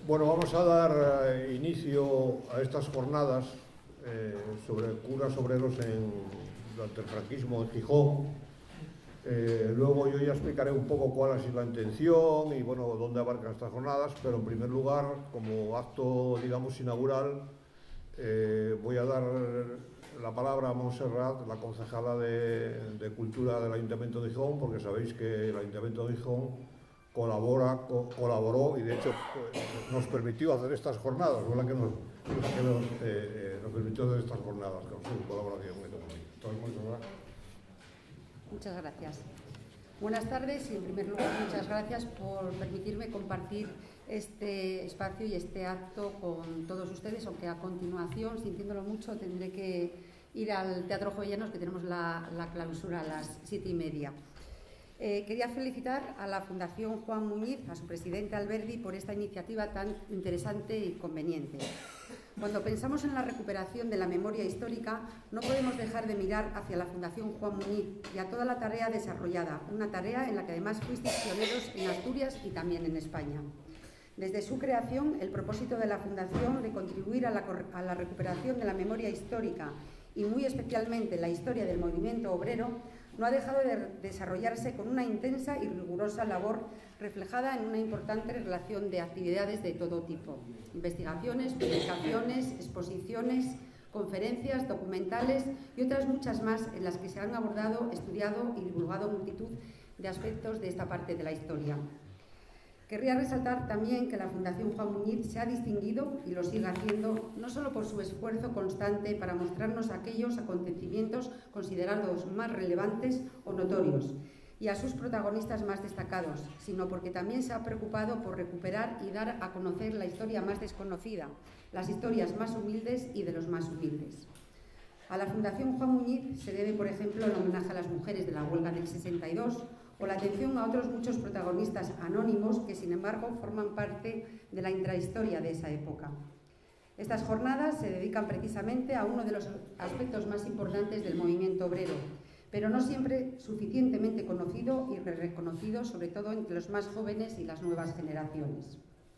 Bueno, vamos a dar inicio a estas jornadas sobre curas obreros durante el franquismo en Gijón. Luego yo ya explicaré un poco cuál ha sido la intención y bueno, dónde abarcan estas jornadas, pero en primer lugar, como acto, digamos, inaugural, voy a dar la palabra a Montserrat, la concejala de Cultura del Ayuntamiento de Gijón, porque sabéis que el Ayuntamiento de Gijón colaboró y de hecho nos permitió hacer estas jornadas, fue la que nos permitió hacer estas jornadas con su colaboración. Muchas gracias. Buenas tardes y en primer lugar muchas gracias por permitirme compartir este espacio y este acto con todos ustedes, aunque a continuación, sintiéndolo mucho, tendré que ir al Teatro Jovellanos, que tenemos la clausura a las 7:30. Quería felicitar a la Fundación Juan Muñiz, a su presidente Alberdi, por esta iniciativa tan interesante y conveniente. Cuando pensamos en la recuperación de la memoria histórica, no podemos dejar de mirar hacia la Fundación Juan Muñiz y a toda la tarea desarrollada, una tarea en la que además fuisteis pioneros en Asturias y también en España. Desde su creación, el propósito de la Fundación de contribuir a la recuperación de la memoria histórica y muy especialmente la historia del movimiento obrero, no ha dejado de desarrollarse con una intensa y rigurosa labor reflejada en una importante relación de actividades de todo tipo: investigaciones, publicaciones, exposiciones, conferencias, documentales y otras muchas más en las que se han abordado, estudiado y divulgado multitud de aspectos de esta parte de la historia. Querría resaltar también que la Fundación Juan Muñiz se ha distinguido, y lo sigue haciendo, no solo por su esfuerzo constante para mostrarnos aquellos acontecimientos considerados más relevantes o notorios y a sus protagonistas más destacados, sino porque también se ha preocupado por recuperar y dar a conocer la historia más desconocida, las historias más humildes y de los más humildes. A la Fundación Juan Muñiz se debe, por ejemplo, el homenaje a las mujeres de la huelga del 62, o la atención a otros muchos protagonistas anónimos que, sin embargo, forman parte de la intrahistoria de esa época. Estas jornadas se dedican precisamente a uno de los aspectos más importantes del movimiento obrero, pero no siempre suficientemente conocido y reconocido, sobre todo entre los más jóvenes y las nuevas generaciones.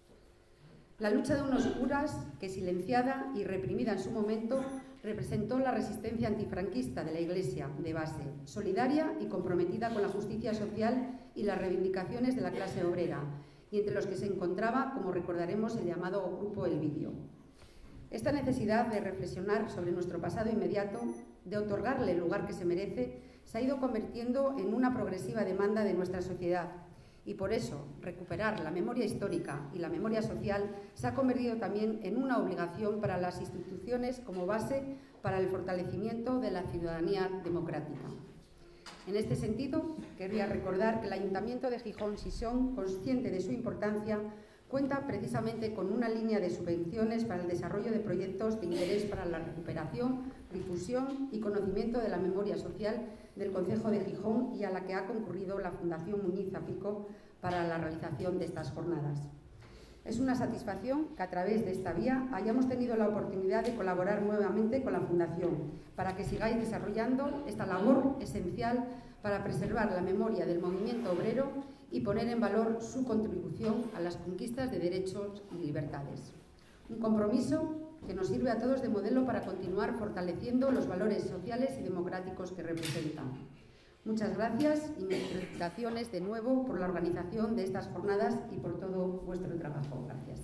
La lucha de unos curas que, silenciada y reprimida en su momento, representó la resistencia antifranquista de la Iglesia de base, solidaria y comprometida con la justicia social y las reivindicaciones de la clase obrera, y entre los que se encontraba, como recordaremos, el llamado Grupo El Vídeo. Esta necesidad de reflexionar sobre nuestro pasado inmediato, de otorgarle el lugar que se merece, se ha ido convirtiendo en una progresiva demanda de nuestra sociedad. Y por eso, recuperar la memoria histórica y la memoria social se ha convertido también en una obligación para las instituciones como base para el fortalecimiento de la ciudadanía democrática. En este sentido, querría recordar que el Ayuntamiento de Gijón-Sisón, consciente de su importancia, cuenta precisamente con una línea de subvenciones para el desarrollo de proyectos de interés para la recuperación, difusión y conocimiento de la memoria social del Concejo de Gijón, y a la que ha concurrido la Fundación Muñiz Zapico para la realización de estas jornadas. Es una satisfacción que a través de esta vía hayamos tenido la oportunidad de colaborar nuevamente con la Fundación para que sigáis desarrollando esta labor esencial para preservar la memoria del movimiento obrero y poner en valor su contribución a las conquistas de derechos y libertades. Un compromiso que nos sirve a todos de modelo para continuar fortaleciendo los valores sociales y democráticos que representan. Muchas gracias y mis felicitaciones de nuevo por la organización de estas jornadas y por todo vuestro trabajo. Gracias.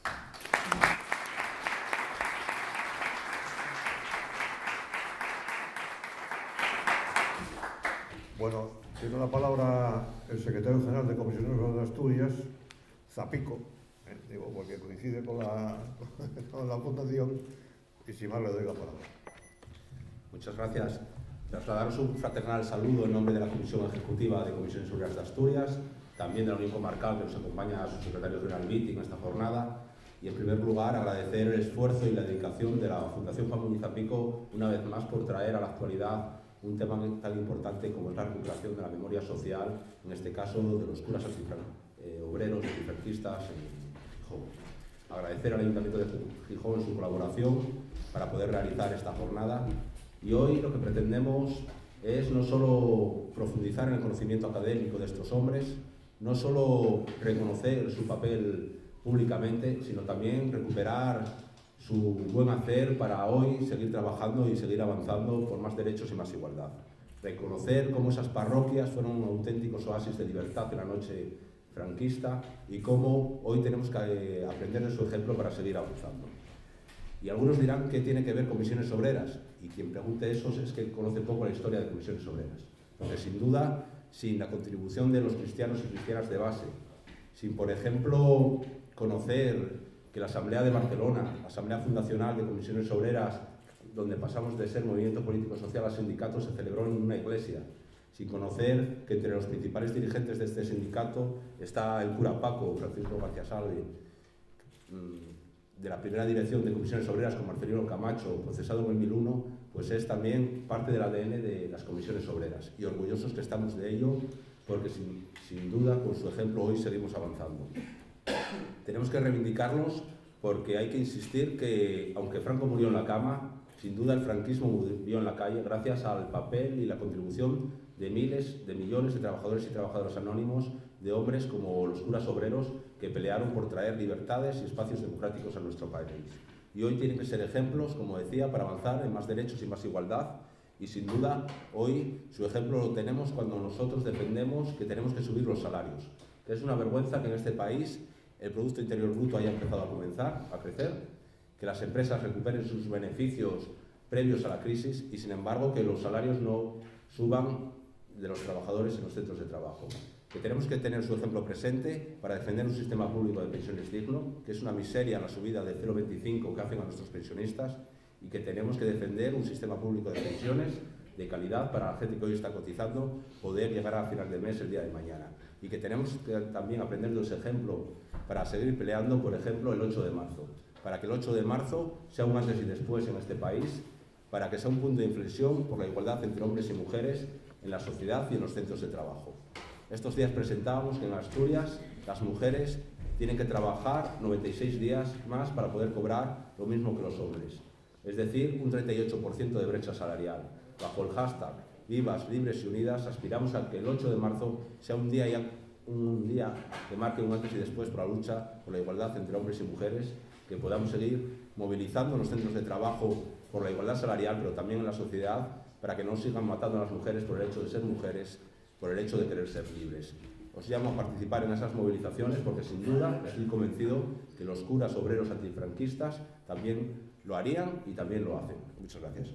Bueno, tiene la palabra el secretario general de Comisioneros de Asturias, Zapico, digo, porque coincide con la Fundación, y sin más le doy la palabra. Muchas gracias. Trasladaros un fraternal saludo en nombre de la Comisión Ejecutiva de Comisiones Obreras de Asturias, también de la Unión Comarcal, que nos acompaña a su secretario general Vitti en esta jornada, y en primer lugar agradecer el esfuerzo y la dedicación de la Fundación Juan Muñiz Zapico una vez más por traer a la actualidad un tema tan importante como es la recuperación de la memoria social, en este caso de los curas obreros antifranquistas en Gijón. Agradecer al Ayuntamiento de Gijón su colaboración para poder realizar esta jornada, y hoy lo que pretendemos es no solo profundizar en el conocimiento académico de estos hombres, no solo reconocer su papel públicamente, sino también recuperar su buen hacer para hoy seguir trabajando y seguir avanzando por más derechos y más igualdad. Reconocer cómo esas parroquias fueron auténticos oasis de libertad en la noche franquista y cómo hoy tenemos que aprender de su ejemplo para seguir avanzando. Y algunos dirán que tiene que ver con Comisiones Obreras, y quien pregunte eso es que conoce poco la historia de Comisiones Obreras. Porque sin duda, sin la contribución de los cristianos y cristianas de base, sin, por ejemplo, conocer que la Asamblea de Barcelona, la Asamblea Fundacional de Comisiones Obreras, donde pasamos de ser movimiento político-social a sindicato, se celebró en una iglesia, sin conocer que entre los principales dirigentes de este sindicato está el cura Paco, Francisco García Salve, de la primera dirección de Comisiones Obreras con Marcelino Camacho, procesado en el 2001, pues es también parte del ADN de las Comisiones Obreras, y orgullosos que estamos de ello, porque sin duda con su ejemplo hoy seguimos avanzando. Tenemos que reivindicarlos porque hay que insistir que, aunque Franco murió en la cama, sin duda el franquismo murió en la calle gracias al papel y la contribución de miles, de millones de trabajadores y trabajadoras anónimos, de hombres como los curas obreros que pelearon por traer libertades y espacios democráticos a nuestro país. Y hoy tienen que ser ejemplos, como decía, para avanzar en más derechos y más igualdad. Y sin duda, hoy su ejemplo lo tenemos cuando nosotros defendemos que tenemos que subir los salarios. Es una vergüenza que en este país el Producto Interior Bruto haya empezado a crecer, que las empresas recuperen sus beneficios previos a la crisis y, sin embargo, que los salarios no suban de los trabajadores en los centros de trabajo. Que tenemos que tener su ejemplo presente para defender un sistema público de pensiones digno, que es una miseria la subida de 0,25 que hacen a nuestros pensionistas, y que tenemos que defender un sistema público de pensiones de calidad para la gente que hoy está cotizando poder llegar a final de mes el día de mañana. Y que tenemos que también aprender de ese ejemplo para seguir peleando, por ejemplo, el 8 de marzo. Para que el 8 de marzo sea un antes y después en este país, para que sea un punto de inflexión por la igualdad entre hombres y mujeres en la sociedad y en los centros de trabajo. Estos días presentábamos que en Asturias las mujeres tienen que trabajar 96 días más para poder cobrar lo mismo que los hombres. Es decir, un 38% de brecha salarial. Bajo el hashtag Vivas, Libres y Unidas aspiramos a que el 8 de marzo sea un día que marque un antes y después por la lucha por la igualdad entre hombres y mujeres, que podamos seguir movilizando en los centros de trabajo por la igualdad salarial, pero también en la sociedad, para que no sigan matando a las mujeres por el hecho de ser mujeres, por el hecho de querer ser libres. Os llamo a participar en esas movilizaciones porque sin duda estoy convencido que los curas obreros antifranquistas también lo harían y también lo hacen. Muchas gracias.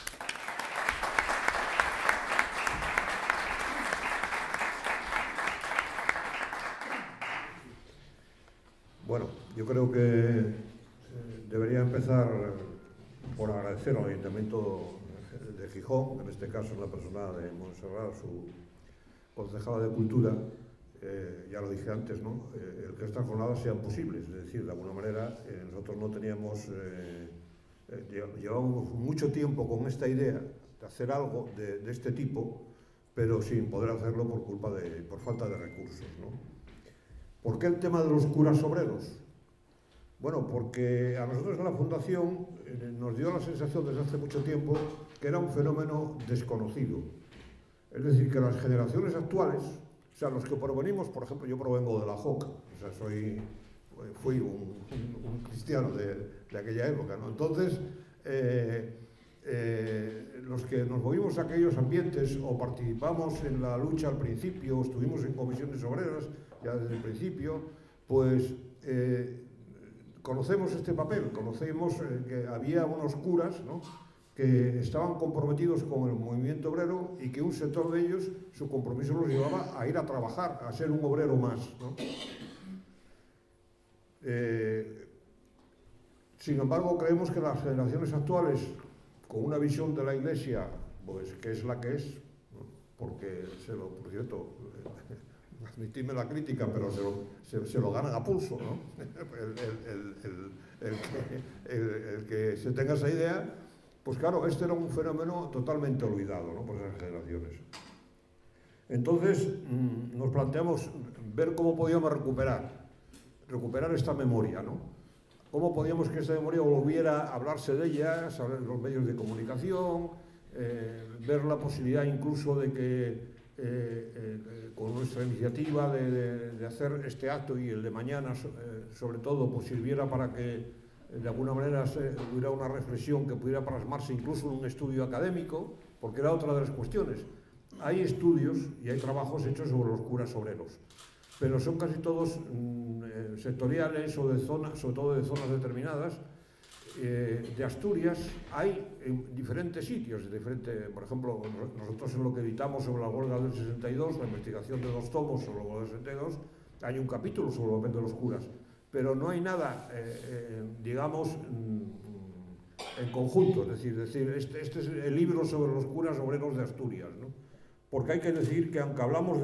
Bueno, yo creo que debería empezar por agradecer al Ayuntamiento de Gijón, en este caso en la persona de Montserrat, su concejala de Cultura. Ya lo dije antes, ¿no? El que estas jornadas sean posibles, es decir, de alguna manera nosotros no teníamos, llevamos mucho tiempo con esta idea de hacer algo de este tipo, pero sin poder hacerlo por falta de recursos, ¿no? ¿Por qué el tema de los curas obreros? Bueno, porque a nosotros en la Fundación nos dio la sensación desde hace mucho tiempo que era un fenómeno desconocido. Es decir, que las generaciones actuales, o sea, los que provenimos, por ejemplo, yo provengo de la JOC, o sea, fui un cristiano de aquella época, ¿no? Entonces, los que nos movimos a aquellos ambientes o participamos en la lucha al principio, estuvimos en comisiones obreras ya desde el principio, pues conocemos este papel, conocemos que había unos curas, ¿no?, que estaban comprometidos con el movimiento obrero y que un sector de ellos, su compromiso los llevaba a ir a trabajar, a ser un obrero más, ¿no? Sin embargo, creemos que las generaciones actuales, con una visión de la Iglesia, pues que es la que es, ¿no?, porque por cierto, admitidme la crítica, pero se lo ganan a pulso, ¿no? El que se tenga esa idea, pues claro, este era un fenómeno totalmente olvidado, ¿no?, por esas generaciones. Entonces nos planteamos ver cómo podíamos recuperar esta memoria, ¿no? Cómo podíamos que esta memoria volviera a hablarse de ella, saber los medios de comunicación, ver la posibilidad incluso de que con nuestra iniciativa de hacer este acto y el de mañana, sobre todo, pues sirviera para que de alguna manera hubiera una reflexión que pudiera plasmarse incluso en un estudio académico, porque era otra de las cuestiones. Hay estudios y hay trabajos hechos sobre los curas obreros, pero son casi todos sectoriales o de zonas, sobre todo de zonas determinadas. De Asturias hay en diferentes sitios, por ejemplo, nosotros en lo que editamos sobre la huelga del 62, la investigación de 2 tomos sobre la huelga del 62, hay un capítulo sobre el papel de los curas, pero no hay nada, digamos, en conjunto, es decir, este es el libro sobre los curas obreros de Asturias, ¿no? Porque hay que decir que aunque hablamos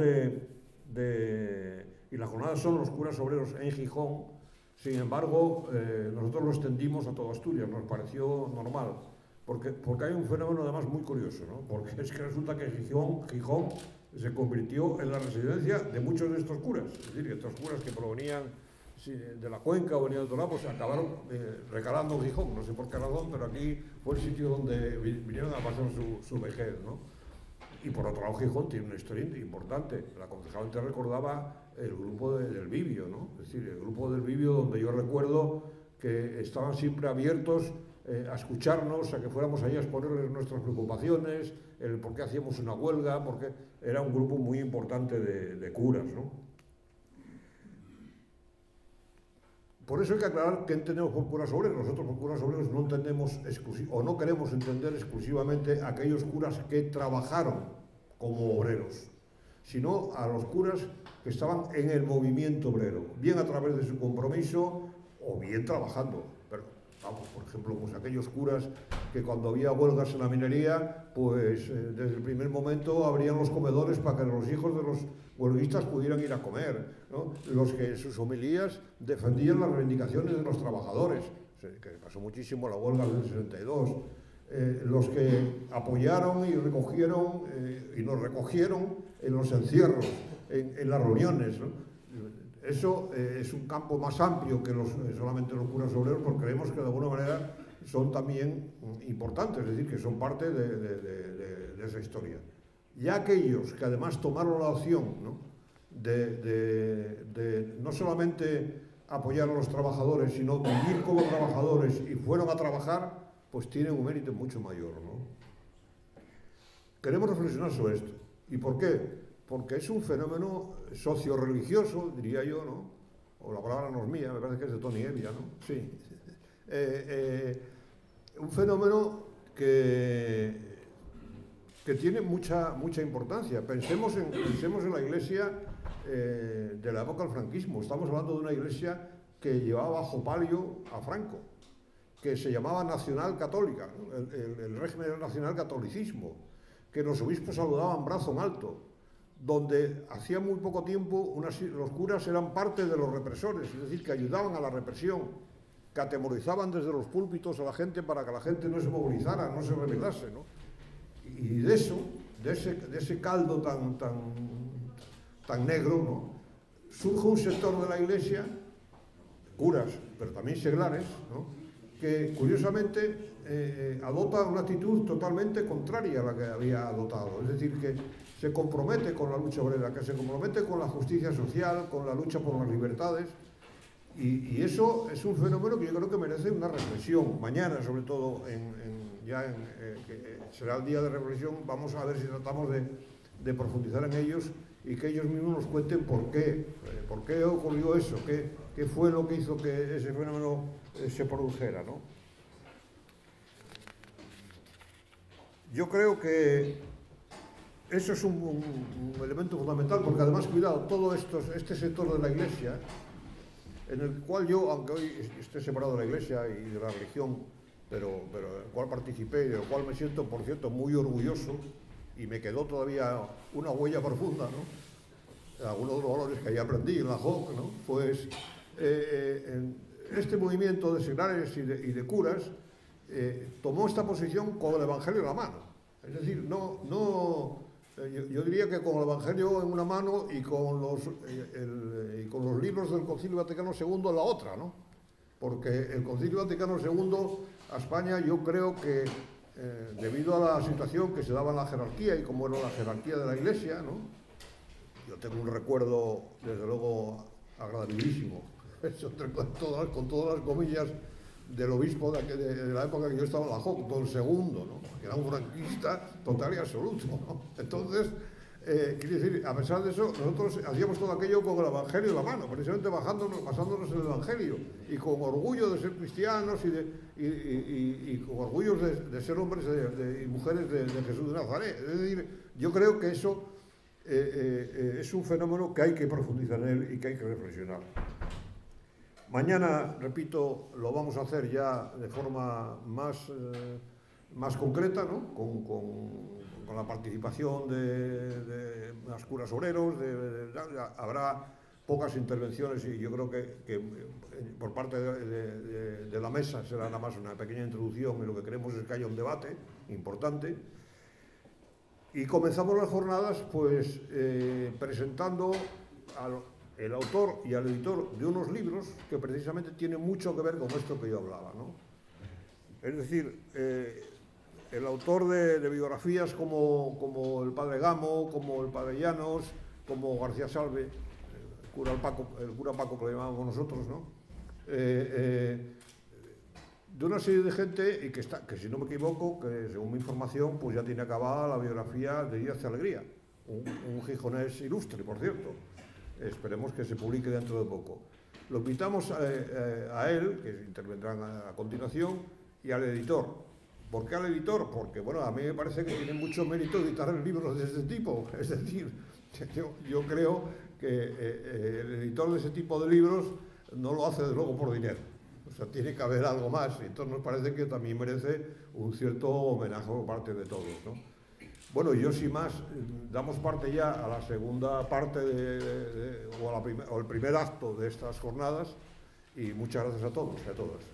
y la jornada son los curas obreros en Gijón, sin embargo, nosotros lo extendimos a toda Asturias, nos pareció normal, porque hay un fenómeno además muy curioso, ¿no? Porque es que resulta que Gijón se convirtió en la residencia de muchos de estos curas, es decir, que estos curas que provenían de la cuenca o venían de otro lado, pues acabaron recalando en Gijón, no sé por qué razón, pero aquí fue el sitio donde vinieron a pasar su vejez, ¿no? Y por otro lado, Gijón tiene una historia importante. La concejal antes recordaba el grupo del Vivio, ¿no? Es decir, el grupo del Vivio, donde yo recuerdo que estaban siempre abiertos a escucharnos, a que fuéramos ahí a exponerles nuestras preocupaciones, el por qué hacíamos una huelga, porque era un grupo muy importante de curas, ¿no? Por eso hay que aclarar qué entendemos por curas obreros. Nosotros por curas obreros no entendemos o no queremos entender exclusivamente a aquellos curas que trabajaron como obreros, sino a los curas que estaban en el movimiento obrero, bien a través de su compromiso o bien trabajando. Pero, vamos, por ejemplo, pues aquellos curas que cuando había huelgas en la minería, pues desde el primer momento abrían los comedores para que los hijos de los huelguistas pudieran ir a comer, ¿no? Los que en sus homilías defendían las reivindicaciones de los trabajadores, que pasó muchísimo la huelga del 62, los que apoyaron y recogieron y nos recogieron en los encierros, en las reuniones, ¿no? Eso es un campo más amplio que solamente los curas obreros, porque creemos que de alguna manera son también importantes, es decir, que son parte de esa historia. Y aquellos que además tomaron la opción, ¿no? de no solamente apoyar a los trabajadores, sino vivir como trabajadores y fueron a trabajar, pues tienen un mérito mucho mayor, ¿no? Queremos reflexionar sobre esto. ¿Y por qué? Porque es un fenómeno socio-religioso, diría yo, ¿no? O la palabra no es mía, me parece que es de Tony Evia, ¿no? Sí. Un fenómeno que tiene mucha importancia. Pensemos en la iglesia de la época del franquismo. Estamos hablando de una iglesia que llevaba bajo palio a Franco, que se llamaba nacional católica, ¿no? El régimen era nacional catolicismo, que los obispos saludaban brazo en alto, donde hacía muy poco tiempo los curas eran parte de los represores, es decir, que ayudaban a la represión, que atemorizaban desde los púlpitos a la gente para que la gente no se movilizara, no se rebelase, ¿no? Y de ese caldo tan negro, ¿no? Surge un sector de la iglesia, curas, pero también seglares, ¿no? Que curiosamente adopta una actitud totalmente contraria a la que había adoptado, es decir, que se compromete con la lucha obrera, que se compromete con la justicia social, con la lucha por las libertades, y eso es un fenómeno que yo creo que merece una reflexión. Mañana, sobre todo, que será el día de reflexión, vamos a ver si tratamos de profundizar en ellos y que ellos mismos nos cuenten por qué ocurrió eso, qué fue lo que hizo que ese fenómeno se produjera, ¿no? Yo creo que eso es un elemento fundamental, porque además, cuidado, todo este sector de la iglesia, en el cual yo, aunque hoy esté separado de la iglesia y de la religión, pero en el cual participé y del cual me siento, por cierto, muy orgulloso, y me quedó todavía una huella profunda, ¿no? Algunos de los valores que ahí aprendí en la JOC, ¿no? Pues este movimiento de seglares y de curas tomó esta posición con el Evangelio en la mano. Es decir, yo diría que con el Evangelio en una mano y con los libros del Concilio Vaticano II en la otra, ¿no? Porque el Concilio Vaticano II a España yo creo que debido a la situación que se daba en la jerarquía y cómo era la jerarquía de la Iglesia, ¿no? Yo tengo un recuerdo, desde luego, agradabilísimo, con todas las comillas, del obispo de la época que yo estaba en la JOC, don Segundo, ¿no? Que era un franquista total y absoluto, ¿no? Entonces, quiere decir, a pesar de eso, nosotros hacíamos todo aquello con el Evangelio en la mano, precisamente basándonos en el Evangelio, y con orgullo de ser cristianos y con orgullo de ser hombres y mujeres de Jesús de Nazaret. Es decir, yo creo que eso es un fenómeno que hay que profundizar en él y que hay que reflexionar. Mañana, repito, lo vamos a hacer ya de forma más concreta, ¿no? Con la participación de los curas obreros, habrá pocas intervenciones y yo creo que por parte de la mesa será nada más una pequeña introducción y lo que queremos es que haya un debate importante. Y comenzamos las jornadas pues presentando el autor y al editor de unos libros que precisamente tienen mucho que ver con esto que yo hablaba, ¿no? Es decir, el autor de biografías como el padre Gamo, como el padre Llanos, como García Salve, el cura Paco que lo llamamos nosotros, ¿no? De una serie de gente y que si no me equivoco, que según mi información, pues ya tiene acabada la biografía de Díaz de Alegría, un gijonés ilustre, por cierto. Esperemos que se publique dentro de poco. Lo invitamos a él, que intervendrán a continuación, y al editor. ¿Por qué al editor? Porque, bueno, a mí me parece que tiene mucho mérito editar libros de este tipo. Es decir, yo creo que el editor de ese tipo de libros no lo hace, desde luego, por dinero. O sea, tiene que haber algo más. Y entonces nos parece que también merece un cierto homenaje por parte de todos, ¿no? Bueno, yo sin más, damos parte ya a la segunda parte o el primer acto de estas jornadas y muchas gracias a todos y a todas.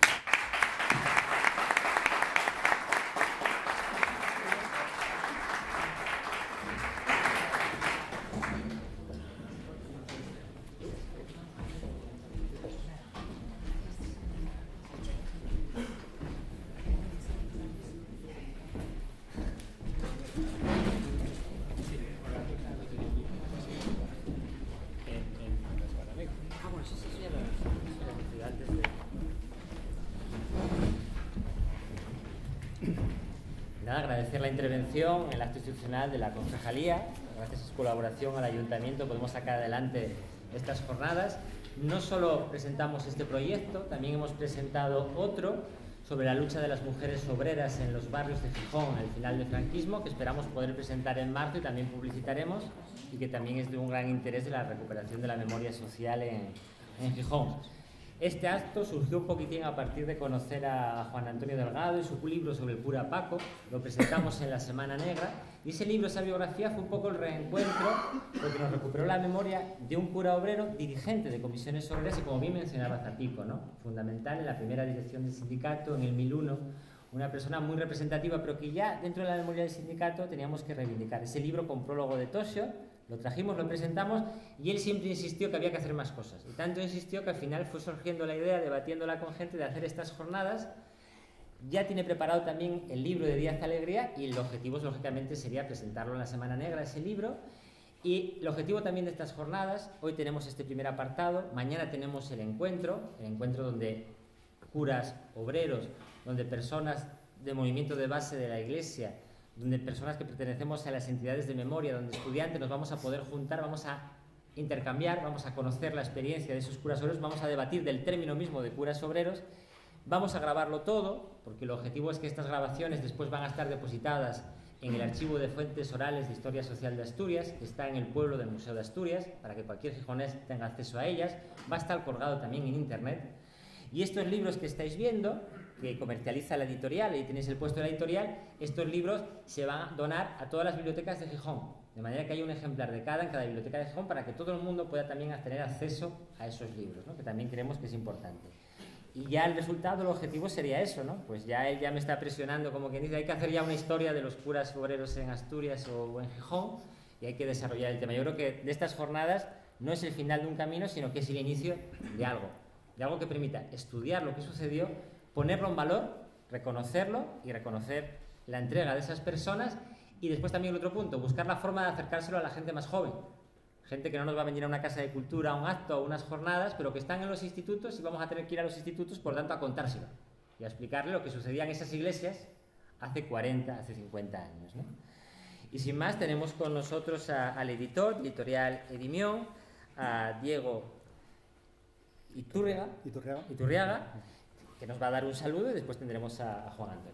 Agradecer la intervención en el acto institucional de la Concejalía. Gracias a su colaboración al Ayuntamiento podemos sacar adelante estas jornadas. No solo presentamos este proyecto, también hemos presentado otro sobre la lucha de las mujeres obreras en los barrios de Gijón al final del franquismo, que esperamos poder presentar en marzo y también publicitaremos, y que también es de un gran interés de la recuperación de la memoria social en Gijón. Este acto surgió un poquitín a partir de conocer a Juan Antonio Delgado y su libro sobre el cura Paco. Lo presentamos en la Semana Negra y ese libro, esa biografía, fue un poco el reencuentro, porque nos recuperó la memoria de un cura obrero dirigente de comisiones obreras y, como bien mencionaba Zapico, ¿no? Fundamental en la primera dirección del sindicato en el 1001, una persona muy representativa, pero que ya dentro de la memoria del sindicato teníamos que reivindicar. Ese libro con prólogo de Tosio, lo trajimos, lo presentamos y él siempre insistió que había que hacer más cosas. Y tanto insistió que al final fue surgiendo la idea, debatiéndola con gente, de hacer estas jornadas. Ya tiene preparado también el libro de Díaz de Alegría y el objetivo, lógicamente, sería presentarlo en la Semana Negra, ese libro. Y el objetivo también de estas jornadas, hoy tenemos este primer apartado, mañana tenemos el encuentro donde curas, obreros, donde personas de movimiento de base de la Iglesia, donde personas que pertenecemos a las entidades de memoria, donde estudiantes nos vamos a poder juntar, vamos a intercambiar, vamos a conocer la experiencia de esos curas obreros, vamos a debatir del término mismo de curas obreros, vamos a grabarlo todo, porque el objetivo es que estas grabaciones después van a estar depositadas en el archivo de fuentes orales de Historia Social de Asturias, que está en el pueblo del Museo de Asturias, para que cualquier gijonés tenga acceso a ellas. Va a estar colgado también en internet. Y estos libros que estáis viendo, que comercializa la editorial, ahí tenéis el puesto de la editorial, estos libros se van a donar a todas las bibliotecas de Gijón, de manera que hay un ejemplar de cada en cada biblioteca de Gijón, para que todo el mundo pueda también tener acceso a esos libros, ¿no? Que también creemos que es importante. Y ya el resultado, el objetivo sería eso, ¿no? Pues ya él ya me está presionando, como quien dice, hay que hacer ya una historia de los curas obreros en Asturias o en Gijón, y hay que desarrollar el tema. Yo creo que de estas jornadas no es el final de un camino, sino que es el inicio de algo que permita estudiar lo que sucedió, ponerlo en valor reconocerlo y reconocer la entrega de esas personas. Y después también el otro punto, buscar la forma de acercárselo a la gente más joven. Gente que no nos va a venir a una casa de cultura, a un acto, a unas jornadas, pero que están en los institutos y vamos a tener que ir a los institutos, por tanto, a contárselo y a explicarle lo que sucedía en esas iglesias hace 40, hace 50 años, ¿no? Y sin más, tenemos con nosotros al editor, editorial Edimión, a Diego Iturriaga, que nos va a dar un saludo, y después tendremos a Juan Antonio.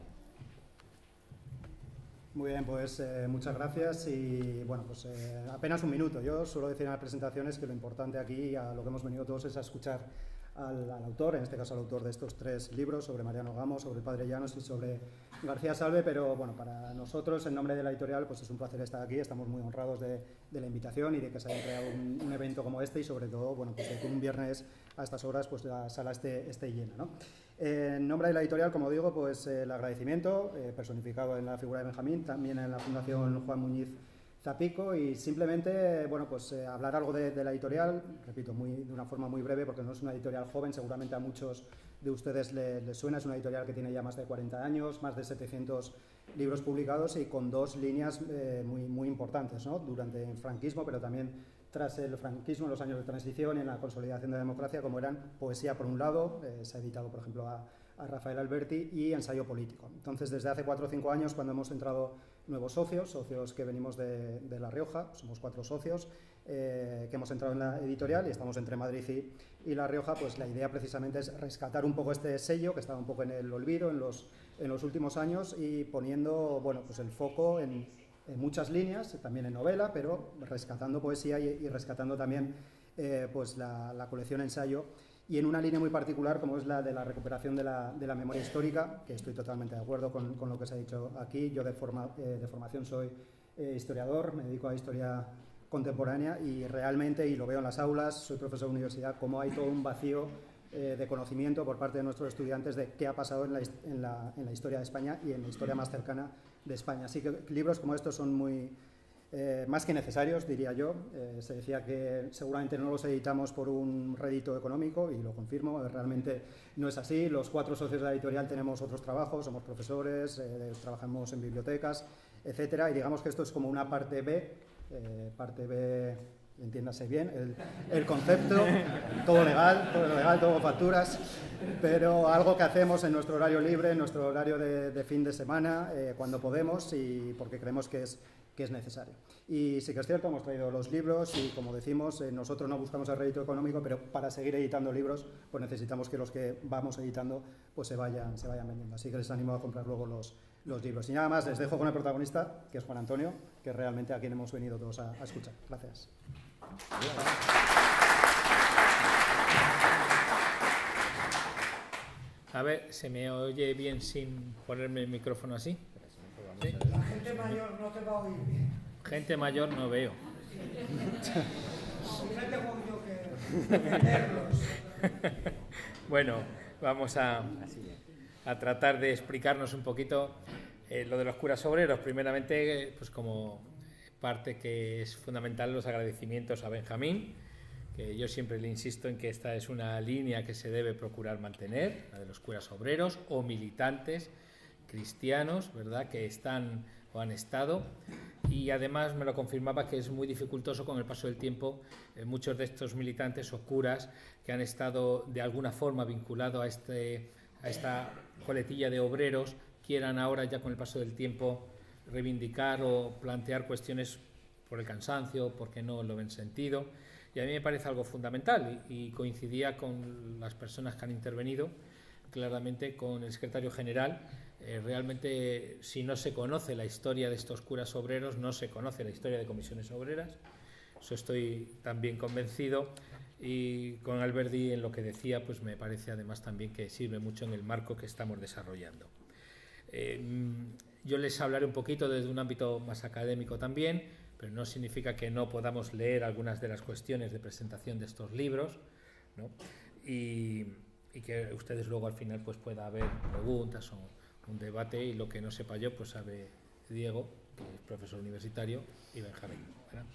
Muy bien, pues muchas gracias y bueno, pues apenas un minuto. Yo suelo decir en las presentaciones que lo importante aquí, a lo que hemos venido todos, es a escuchar al autor, en este caso al autor de estos 3 libros, sobre Mariano Gamo, sobre el Padre Llanos y sobre García Salve, pero bueno, para nosotros, en nombre de la editorial, pues es un placer estar aquí, estamos muy honrados de la invitación y de que se haya creado un evento como este y sobre todo, bueno, pues de que un viernes a estas horas pues la sala esté llena, ¿no? En nombre de la editorial, como digo, pues el agradecimiento personificado en la figura de Benjamín, también en la Fundación Juan Muñiz Zapico, y simplemente, bueno, pues hablar algo de la editorial, repito, de una forma muy breve, porque no es una editorial joven, seguramente a muchos de ustedes les suena, es una editorial que tiene ya más de 40 años, más de 700 libros publicados y con 2 líneas muy importantes, ¿no? Durante el franquismo, pero también tras el franquismo, en los años de transición y en la consolidación de la democracia, como eran poesía por un lado, se ha editado, por ejemplo, a Rafael Alberti, y ensayo político. Entonces, desde hace 4 o 5 años, cuando hemos entrado nuevos socios que venimos de La Rioja, somos 4 socios que hemos entrado en la editorial y estamos entre Madrid y La Rioja, pues la idea precisamente es rescatar un poco este sello que estaba un poco en el olvido en los últimos años y poniendo, bueno, pues el foco en muchas líneas, también en novela, pero rescatando poesía y rescatando también pues la colección ensayo, y en una línea muy particular como es la de la recuperación de la memoria histórica, que estoy totalmente de acuerdo con lo que se ha dicho aquí. Yo de formación soy historiador, me dedico a historia contemporánea y realmente, y lo veo en las aulas, soy profesor de universidad, como hay todo un vacío de conocimiento por parte de nuestros estudiantes de qué ha pasado en la historia de España y en la historia más cercana de España. Así que libros como estos son más que necesarios, diría yo. Se decía que seguramente no los editamos por un rédito económico y lo confirmo, realmente no es así. Los 4 socios de la editorial tenemos otros trabajos, somos profesores, trabajamos en bibliotecas, etcétera, y digamos que esto es como una parte B, entiéndase bien, el concepto, todo legal, todo facturas, pero algo que hacemos en nuestro horario libre, en nuestro horario de fin de semana, cuando podemos y porque creemos que es necesario. Y sí que es cierto, hemos traído los libros y, como decimos, nosotros no buscamos el rédito económico, pero para seguir editando libros, pues necesitamos que los que vamos editando pues se vayan vendiendo. Así que les animo a comprar luego los libros. Y nada más, les dejo con el protagonista, que es Juan Antonio, que es realmente a quien hemos venido todos a escuchar. Gracias. A ver, ¿se me oye bien sin ponerme el micrófono así? ¿Sí? La gente mayor no te va a oír bien. Gente mayor no veo. Gente como yo que verlos. Bueno, vamos a tratar de explicarnos un poquito lo de los curas obreros. Primeramente, pues como parte que es fundamental, los agradecimientos a Benjamín, que yo siempre le insisto en que esta es una línea que se debe procurar mantener, la de los curas obreros o militantes cristianos, ¿verdad?, que están o han estado, y además me lo confirmaba que es muy dificultoso con el paso del tiempo muchos de estos militantes o curas que han estado de alguna forma vinculados a esta coletilla de obreros quieran ahora, ya con el paso del tiempo, reivindicar o plantear cuestiones por el cansancio, porque no lo ven sentido. Y a mí me parece algo fundamental y coincidía con las personas que han intervenido claramente con el secretario general. Realmente, si no se conoce la historia de estos curas obreros, no se conoce la historia de comisiones obreras. Eso estoy también convencido, y con Alberti en lo que decía, pues me parece además también que sirve mucho en el marco que estamos desarrollando. Yo les hablaré un poquito desde un ámbito más académico también, pero no significa que no podamos leer algunas de las cuestiones de presentación de estos libros, ¿no? Y que ustedes luego al final pues pueda haber preguntas o un debate, y lo que no sepa yo pues sabe Diego, que es profesor universitario, y Benjamín, ¿verdad?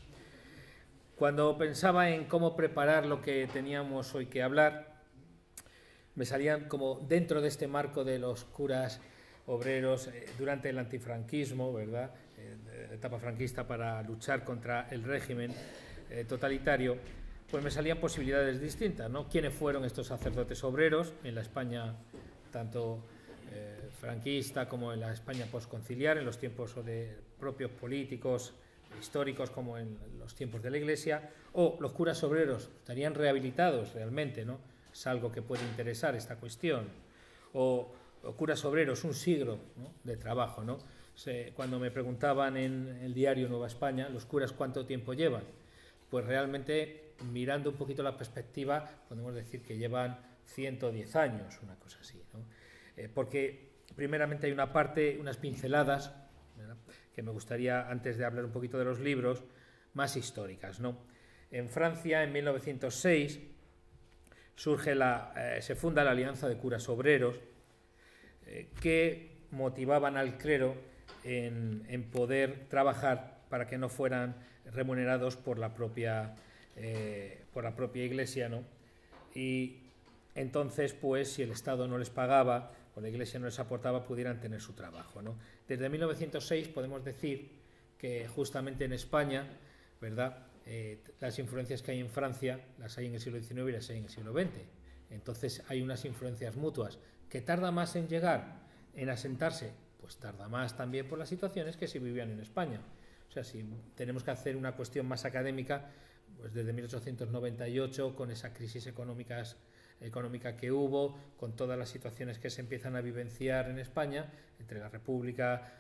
Cuando pensaba en cómo preparar lo que teníamos hoy que hablar, me salían como dentro de este marco de los curas obreros durante el antifranquismo, ¿verdad? Etapa franquista, para luchar contra el régimen totalitario, pues me salían posibilidades distintas, ¿no? ¿Quiénes fueron estos sacerdotes obreros en la España tanto franquista como en la España postconciliar, en los tiempos de propios políticos históricos como en los tiempos de la Iglesia? O los curas obreros estarían rehabilitados realmente, ¿no? Es algo que puede interesar esta cuestión. O curas obreros, un siglo, ¿no?, de trabajo, ¿no? Cuando me preguntaban en el diario Nueva España, los curas ¿cuánto tiempo llevan? Pues realmente, mirando un poquito la perspectiva, podemos decir que llevan 110 años, una cosa así, ¿no? Porque primeramente hay una parte, unas pinceladas, ¿verdad?, que me gustaría, antes de hablar un poquito de los libros, más históricas, ¿no? En Francia, en 1906, se funda la Alianza de Curas Obreros, que motivaban al clero en poder trabajar para que no fueran remunerados por la propia Iglesia, ¿no? Y entonces, pues, si el Estado no les pagaba o la Iglesia no les aportaba, pudieran tener su trabajo, ¿no? Desde 1906 podemos decir que justamente en España, ¿verdad?, las influencias que hay en Francia las hay en el siglo XIX y las hay en el siglo XX. Entonces hay unas influencias mutuas. ¿Que tarda más en llegar, en asentarse? Pues tarda más también por las situaciones que se vivían en España. O sea, si tenemos que hacer una cuestión más académica, pues desde 1898, con esa crisis económica que hubo, con todas las situaciones que se empiezan a vivenciar en España, entre la República,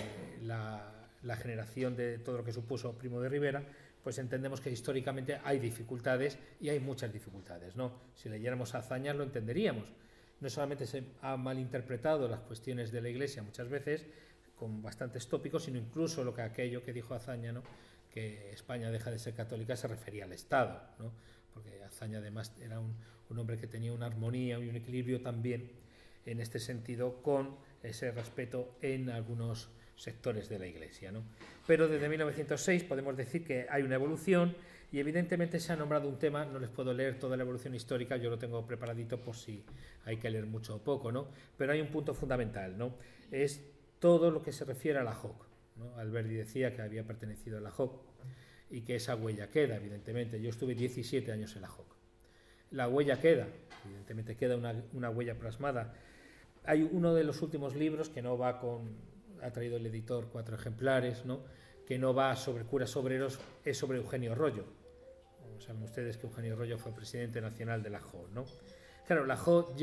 la generación de todo lo que supuso Primo de Rivera, pues entendemos que históricamente hay dificultades, y hay muchas dificultades, ¿no? Si leyéramos a Azaña lo entenderíamos. No solamente se han malinterpretado las cuestiones de la Iglesia muchas veces, con bastantes tópicos, sino incluso aquello que dijo Azaña, ¿no?, que España deja de ser católica, se refería al Estado, ¿no? Porque Azaña además era un hombre que tenía una armonía y un equilibrio también en este sentido, con ese respeto en algunos sectores de la Iglesia, ¿no? Pero desde 1906 podemos decir que hay una evolución, y evidentemente se ha nombrado un tema. No les puedo leer toda la evolución histórica, yo lo tengo preparadito por si hay que leer mucho o poco, ¿no? Pero hay un punto fundamental, ¿no? Es todo lo que se refiere a la JOC, ¿no? Alberdi decía que había pertenecido a la JOC y que esa huella queda, evidentemente. Yo estuve 17 años en la JOC. La huella queda, evidentemente queda una huella plasmada. Hay uno de los últimos libros que no va ha traído el editor 4 ejemplares, ¿no?, que no va sobre curas obreros, es sobre Eugenio Royo. Saben ustedes que Eugenio Royo fue presidente nacional de la JOC, ¿no? Claro, la JOC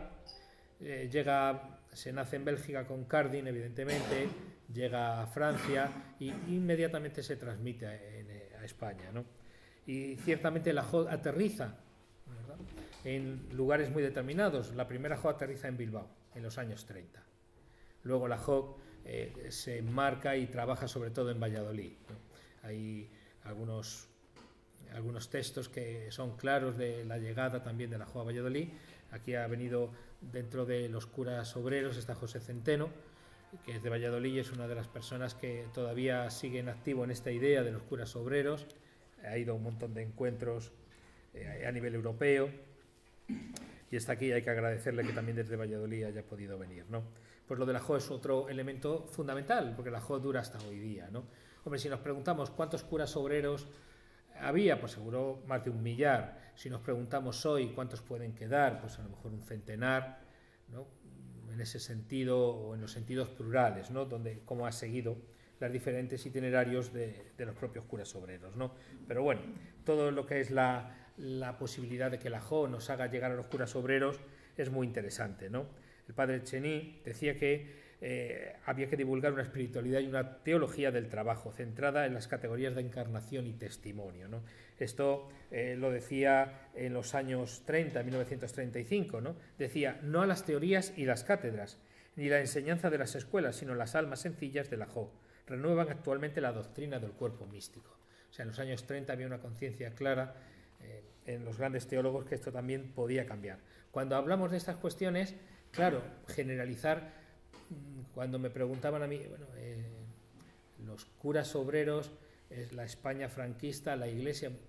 se nace en Bélgica con Cardin, evidentemente, llega a Francia y inmediatamente se transmite a España, ¿no? Y ciertamente la JOC aterriza, ¿verdad?, en lugares muy determinados. La primera JOC aterriza en Bilbao, en los años 30. Luego la JOC se enmarca y trabaja sobre todo en Valladolid, ¿no? Hay algunos textos que son claros de la llegada también de la JOC a Valladolid. Aquí ha venido, dentro de los curas obreros, está José Centeno, que es de Valladolid y es una de las personas que todavía sigue en activo en esta idea de los curas obreros. Ha ido a un montón de encuentros a nivel europeo, y está aquí. Hay que agradecerle que también desde Valladolid haya podido venir, ¿no? Pues lo de la JOC es otro elemento fundamental, porque la JOC dura hasta hoy día, ¿no? Hombre, si nos preguntamos cuántos curas obreros había, pues seguro más de 1 millar. Si nos preguntamos hoy cuántos pueden quedar, pues a lo mejor 1 centenar, ¿no?, en ese sentido, o en los sentidos plurales, ¿no?, donde cómo ha seguido los diferentes itinerarios de los propios curas obreros, ¿no? Pero bueno, todo lo que es la posibilidad de que la JOC nos haga llegar a los curas obreros es muy interesante, ¿no? El padre Cheny decía que había que divulgar una espiritualidad y una teología del trabajo centrada en las categorías de encarnación y testimonio, ¿no? Esto lo decía en los años 30, 1935, ¿no? Decía: no a las teorías y las cátedras, ni la enseñanza de las escuelas, sino las almas sencillas de la JOC. Renuevan actualmente la doctrina del cuerpo místico. O sea, en los años 30 había una conciencia clara en los grandes teólogos que esto también podía cambiar. Cuando hablamos de estas cuestiones, claro, generalizar, cuando me preguntaban a mí, bueno, los curas obreros, es la España franquista, la Iglesia,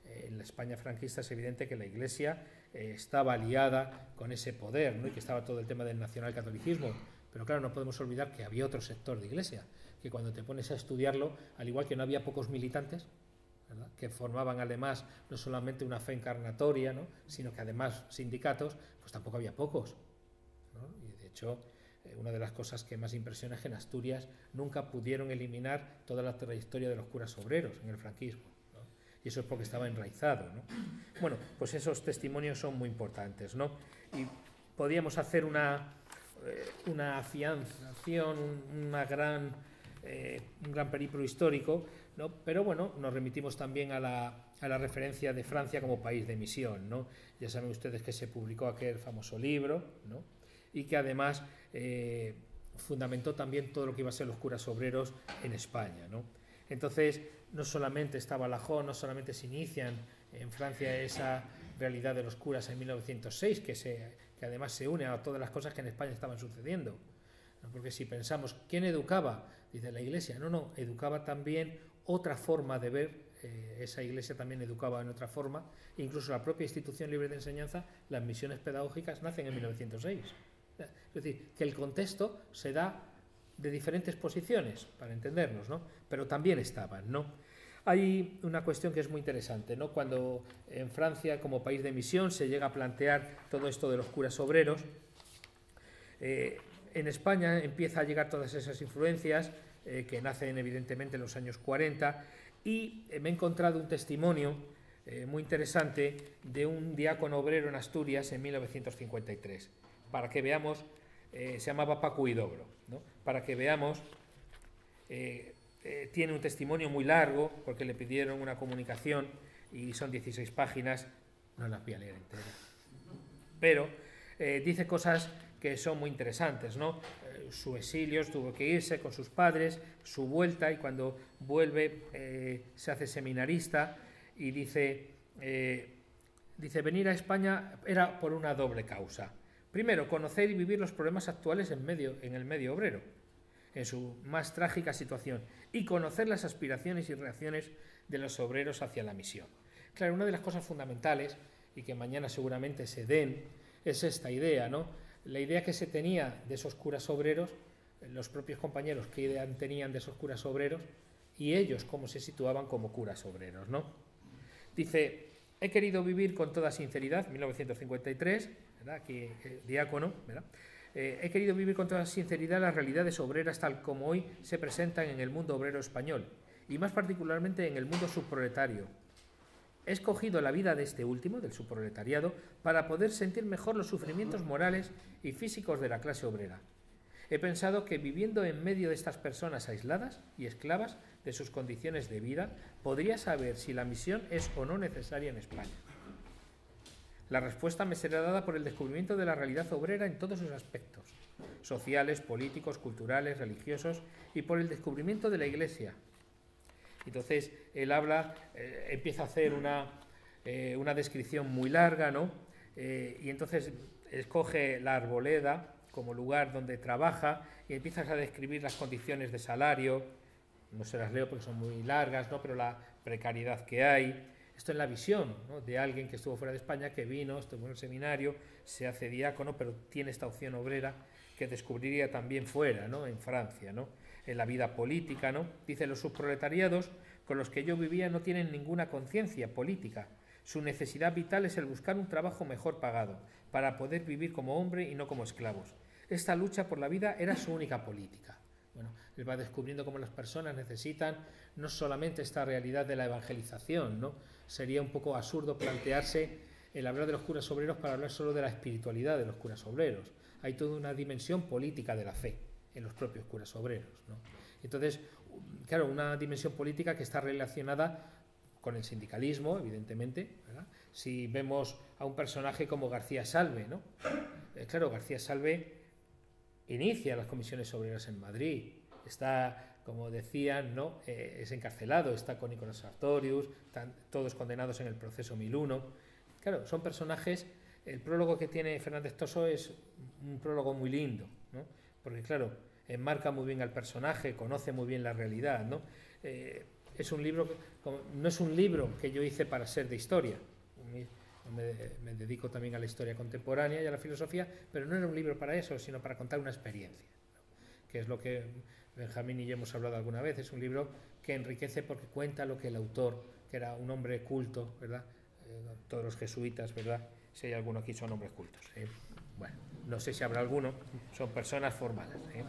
en la España franquista es evidente que la Iglesia estaba aliada con ese poder, ¿no? Y que estaba todo el tema del nacionalcatolicismo. Pero claro, no podemos olvidar que había otro sector de Iglesia, que cuando te pones a estudiarlo, al igual que no había pocos militantes, ¿verdad?, que formaban además no solamente una fe encarnatoria, ¿no?, sino que además sindicatos, pues tampoco había pocos, ¿no? Y de hecho, una de las cosas que más impresiona es que en Asturias nunca pudieron eliminar toda la trayectoria de los curas obreros en el franquismo, ¿no? Y eso es porque estaba enraizado, ¿no? Bueno, pues esos testimonios son muy importantes, ¿no? Y podíamos hacer una afianzación, un gran periplo histórico, ¿no? Pero bueno, nos remitimos también a la referencia de Francia como país de misión, ¿no? Ya saben ustedes que se publicó aquel famoso libro, ¿no?, y que además fundamentó también todo lo que iba a ser los curas obreros en España, ¿no? Entonces, no solamente está Balajon, no solamente se inician en Francia esa realidad de los curas en 1906, que además se une a todas las cosas que en España estaban sucediendo, ¿no? Porque si pensamos, ¿quién educaba? Dice la Iglesia. No, educaba también otra forma de ver, esa Iglesia también educaba en otra forma, incluso la propia institución libre de enseñanza, las misiones pedagógicas nacen en 1906. Es decir, que el contexto se da de diferentes posiciones, para entendernos, ¿no? Pero también estaban, ¿no? Hay una cuestión que es muy interesante, ¿no? Cuando en Francia, como país de misión, se llega a plantear todo esto de los curas obreros, en España empieza a llegar todas esas influencias que nacen evidentemente en los años 40, y me he encontrado un testimonio muy interesante de un diácono obrero en Asturias en 1953, para que veamos, se llamaba Paco Huidobro, ¿no? Para que veamos, tiene un testimonio muy largo, porque le pidieron una comunicación y son 16 páginas, no las voy a leer enteras, pero dice cosas que son muy interesantes, ¿no? Su exilio, tuvo que irse con sus padres, su vuelta, y cuando vuelve se hace seminarista, y dice, venir a España era por una doble causa. Primero, conocer y vivir los problemas actuales en el medio obrero, en su más trágica situación, y conocer las aspiraciones y reacciones de los obreros hacia la misión. Claro, una de las cosas fundamentales, y que mañana seguramente se den, es esta idea, ¿no? La idea que se tenía de esos curas obreros, los propios compañeros que idea tenían de esos curas obreros, y ellos cómo se situaban como curas obreros, ¿no? Dice, he querido vivir con toda sinceridad, 1953, ¿verdad?, aquí diácono, ¿verdad?, he querido vivir con toda sinceridad las realidades obreras tal como hoy se presentan en el mundo obrero español, y más particularmente en el mundo subproletario. He escogido la vida de este último, del subproletariado, para poder sentir mejor los sufrimientos morales y físicos de la clase obrera. He pensado que viviendo en medio de estas personas aisladas y esclavas de sus condiciones de vida, podría saber si la misión es o no necesaria en España. La respuesta me será dada por el descubrimiento de la realidad obrera en todos sus aspectos, sociales, políticos, culturales, religiosos, y por el descubrimiento de la Iglesia. Entonces, él habla, empieza a hacer una descripción muy larga, ¿no? Y entonces escoge la Arboleda como lugar donde trabaja y empiezas a describir las condiciones de salario. No se las leo porque son muy largas, ¿no?, pero la precariedad que hay. Esto es la visión, ¿no?, de alguien que estuvo fuera de España, que vino, estuvo en el seminario, se hace diácono, pero tiene esta opción obrera que descubriría también fuera, ¿no?, en Francia, ¿no?, en la vida política, ¿no? Dice, los subproletariados con los que yo vivía no tienen ninguna conciencia política. Su necesidad vital es el buscar un trabajo mejor pagado, para poder vivir como hombre y no como esclavos. Esta lucha por la vida era su única política. Bueno, él va descubriendo cómo las personas necesitan no solamente esta realidad de la evangelización, ¿no? Sería un poco absurdo plantearse el hablar de los curas obreros para hablar solo de la espiritualidad de los curas obreros. Hay toda una dimensión política de la fe en los propios curas obreros, ¿no? Entonces, claro, una dimensión política que está relacionada con el sindicalismo, evidentemente, ¿verdad? Si vemos a un personaje como García Salve, ¿no? Claro, García Salve inicia las comisiones obreras en Madrid, está, como decían, ¿no?, es encarcelado, está con Nicolás Sartorius, están todos condenados en el proceso 1001. Claro, son personajes. El prólogo que tiene Fernández Toso es un prólogo muy lindo, ¿no?, porque claro, enmarca muy bien al personaje, conoce muy bien la realidad, ¿no? es un libro, no es un libro que yo hice para ser de historia. Me dedico también a la historia contemporánea y a la filosofía, pero no era un libro para eso, sino para contar una experiencia, ¿no? Que es lo que Benjamín y yo hemos hablado alguna vez. Es un libro que enriquece porque cuenta lo que el autor, que era un hombre culto, ¿verdad? Todos los jesuitas, ¿verdad? Si hay alguno aquí son hombres cultos, ¿eh? Bueno, no sé si habrá alguno, son personas formadas, ¿eh?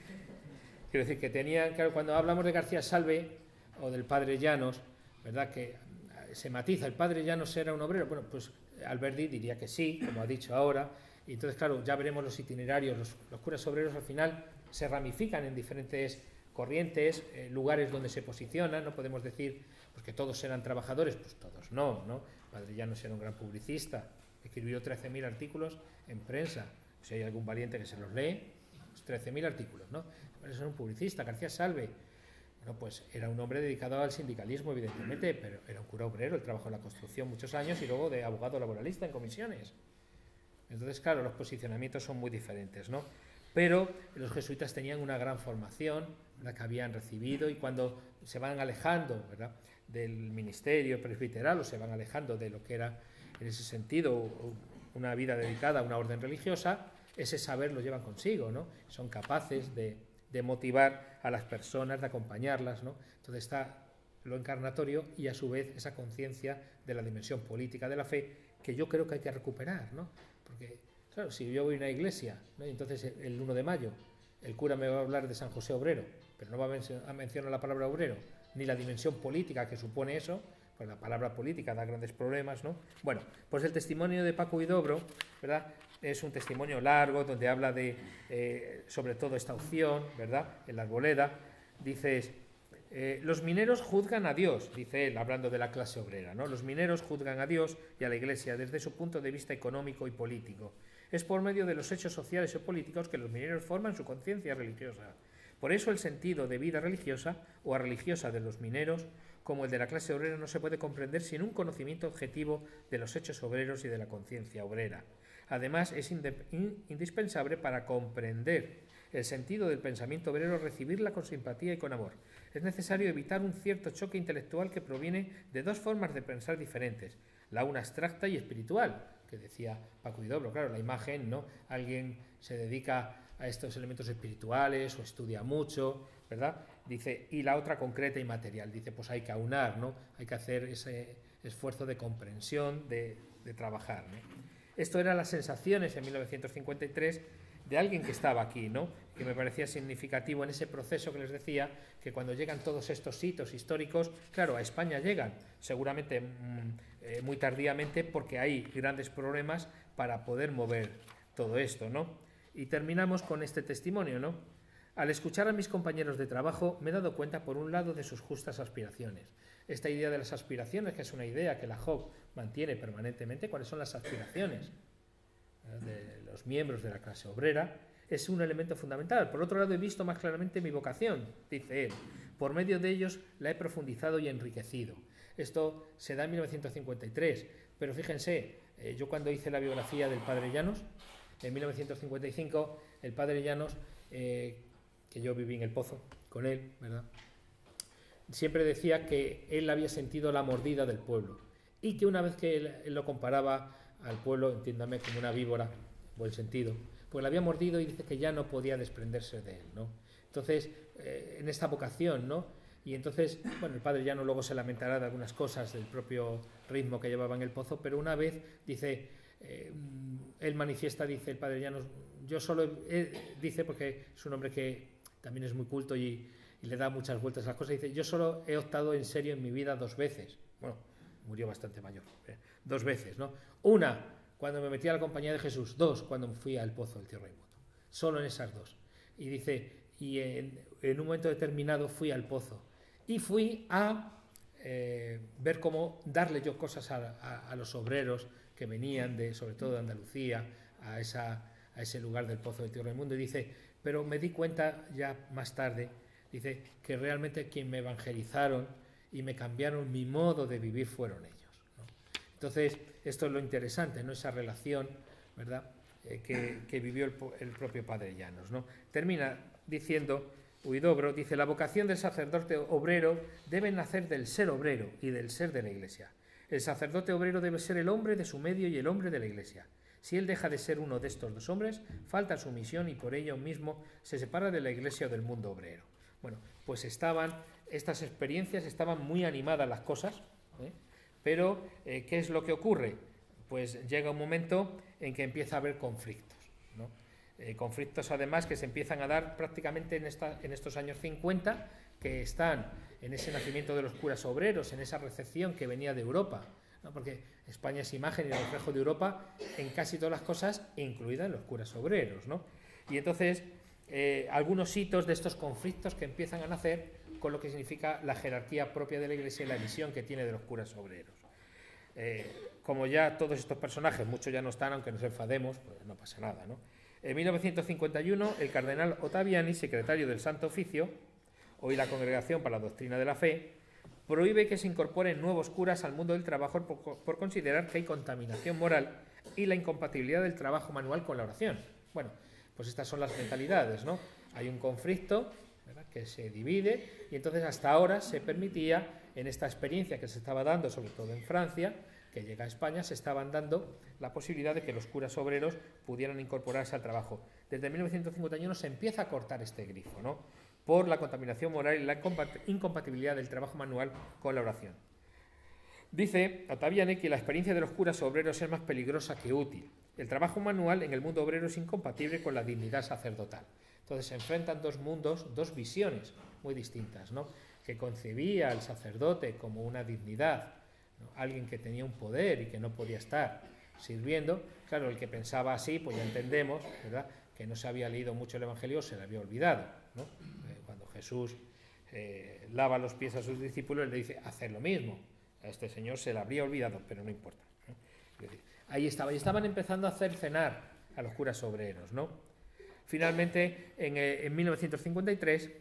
Quiero decir que tenían, claro, cuando hablamos de García Salve o del padre Llanos, ¿verdad? Que se matiza, ¿el padre Llanos era un obrero? Bueno, pues Alberdi diría que sí, como ha dicho ahora, y entonces, claro, ya veremos los itinerarios, los curas obreros al final se ramifican en diferentes corrientes, lugares donde se posicionan. No podemos decir pues, que todos eran trabajadores, pues todos no, ¿no? El padre Llanos era un gran publicista, escribió 13.000 artículos en prensa. Si hay algún valiente que se los lee, pues 13.000 artículos, ¿no? Pero eso era un publicista. García Salve, bueno, pues era un hombre dedicado al sindicalismo, evidentemente, pero era un cura obrero. Él trabajó en la construcción muchos años y luego de abogado laboralista en comisiones. Entonces, claro, los posicionamientos son muy diferentes, ¿no? Pero los jesuitas tenían una gran formación, la que habían recibido, y cuando se van alejando, ¿verdad?, del ministerio presbiteral, o se van alejando de lo que era, en ese sentido, una vida dedicada a una orden religiosa, ese saber lo llevan consigo, ¿no? Son capaces de motivar a las personas, de acompañarlas, ¿no? Entonces está lo encarnatorio y a su vez esa conciencia de la dimensión política de la fe, que yo creo que hay que recuperar, ¿no? Porque, claro, si yo voy a una iglesia, ¿no?, y entonces el 1 de mayo el cura me va a hablar de San José Obrero, pero no va a mencionar la palabra obrero, ni la dimensión política que supone eso, pues la palabra política da grandes problemas, ¿no? Bueno, pues el testimonio de Paco Huidobro, ¿verdad?, es un testimonio largo donde habla de, sobre todo, esta opción, ¿verdad?, en la Arboleda. Dices, los mineros juzgan a Dios, dice él, hablando de la clase obrera, ¿no? Los mineros juzgan a Dios y a la Iglesia desde su punto de vista económico y político. Es por medio de los hechos sociales y políticos que los mineros forman su conciencia religiosa. Por eso el sentido de vida religiosa o religiosa de los mineros, como el de la clase obrera, no se puede comprender sin un conocimiento objetivo de los hechos obreros y de la conciencia obrera. Además, es indispensable para comprender el sentido del pensamiento obrero recibirla con simpatía y con amor. Es necesario evitar un cierto choque intelectual que proviene de dos formas de pensar diferentes, la una abstracta y espiritual, que decía Paco Huidobro. Claro, la imagen, ¿no? Alguien se dedica a estos elementos espirituales o estudia mucho, ¿verdad? Dice, y la otra concreta y material. Dice, pues hay que aunar, ¿no? Hay que hacer ese esfuerzo de comprensión, de trabajar, ¿no? Esto eran las sensaciones en 1953 de alguien que estaba aquí, ¿no?, que me parecía significativo en ese proceso que les decía, que cuando llegan todos estos hitos históricos, claro, a España llegan seguramente muy tardíamente, porque hay grandes problemas para poder mover todo esto, ¿no? Y terminamos con este testimonio, ¿no? Al escuchar a mis compañeros de trabajo me he dado cuenta, por un lado, de sus justas aspiraciones. Esta idea de las aspiraciones, que es una idea que la JOC mantiene permanentemente, ¿cuáles son las aspiraciones de los miembros de la clase obrera?, es un elemento fundamental. Por otro lado, he visto más claramente mi vocación, dice él. Por medio de ellos la he profundizado y enriquecido. Esto se da en 1953, pero fíjense, yo cuando hice la biografía del padre Llanos, en 1955, el padre Llanos, que yo viví en El Pozo con él, ¿verdad?, siempre decía que él había sentido la mordida del pueblo y que una vez que él lo comparaba al pueblo, entiéndame, como una víbora, en buen sentido, pues la había mordido, y dice que ya no podía desprenderse de él, ¿no? Entonces, en esta vocación, ¿no? Y entonces, bueno, el padre Llanos luego se lamentará de algunas cosas del propio ritmo que llevaba en El Pozo, pero una vez, dice, él manifiesta, dice el padre Llanos, yo solo, dice, porque es un hombre que también es muy culto y le da muchas vueltas a las cosas, dice, yo solo he optado en serio en mi vida 2 veces. Bueno, murió bastante mayor, 2 veces, ¿no? Una, cuando me metí a la Compañía de Jesús. 2, cuando fui al Pozo del Tío Raimundo. Solo en esas 2. Y dice, y en un momento determinado fui al Pozo y fui a ver cómo darle yo cosas a los obreros que venían sobre todo de Andalucía, a ese lugar del Pozo del Tío Raimundo. Y dice, pero me di cuenta ya más tarde, dice, que realmente quien me evangelizaron y me cambiaron mi modo de vivir fueron ellos, ¿no? Entonces, esto es lo interesante, ¿no?, esa relación, ¿verdad?, que vivió el propio padre Llanos, ¿no? Termina diciendo Huidobro, dice: la vocación del sacerdote obrero debe nacer del ser obrero y del ser de la Iglesia. El sacerdote obrero debe ser el hombre de su medio y el hombre de la Iglesia. Si él deja de ser uno de estos dos hombres, falta su misión y por ello mismo se separa de la Iglesia o del mundo obrero. Bueno, pues estas experiencias estaban muy animadas las cosas, pero ¿qué es lo que ocurre? Pues llega un momento en que empieza a haber conflictos, ¿no? Conflictos además que se empiezan a dar prácticamente en estos años 50, que están en ese nacimiento de los curas obreros, en esa recepción que venía de Europa, ¿no? Porque España es imagen y reflejo de Europa en casi todas las cosas, incluida en los curas obreros, ¿no? Y entonces algunos hitos de estos conflictos que empiezan a nacer con lo que significa la jerarquía propia de la Iglesia y la visión que tiene de los curas obreros. Como ya todos estos personajes, muchos ya no están, aunque nos enfademos, pues no pasa nada, ¿no? En 1951, el cardenal Ottaviani, secretario del Santo Oficio, hoy la Congregación para la Doctrina de la Fe, prohíbe que se incorporen nuevos curas al mundo del trabajo por considerar que hay contaminación moral y la incompatibilidad del trabajo manual con la oración. Bueno, pues estas son las mentalidades, ¿no? Hay un conflicto, ¿verdad?, que se divide, y entonces hasta ahora se permitía, en esta experiencia que se estaba dando, sobre todo en Francia, que llega a España, se estaban dando la posibilidad de que los curas obreros pudieran incorporarse al trabajo. Desde 1951 se empieza a cortar este grifo, ¿no?, por la contaminación moral y la incompatibilidad del trabajo manual con la oración. Dice Ottaviani que la experiencia de los curas obreros es más peligrosa que útil. El trabajo manual en el mundo obrero es incompatible con la dignidad sacerdotal. Entonces se enfrentan dos mundos, dos visiones muy distintas, ¿no?, que concebía al sacerdote como una dignidad, ¿no?, alguien que tenía un poder y que no podía estar sirviendo. Claro, el que pensaba así, pues ya entendemos, ¿verdad?, que no se había leído mucho el Evangelio, se le había olvidado, ¿no? Cuando Jesús lava los pies a sus discípulos, le dice: haced lo mismo. A este señor se le habría olvidado, pero no importa, ¿no? Ahí estaba, y estaban empezando a hacer cenar a los curas obreros, ¿no? Finalmente, en 1953,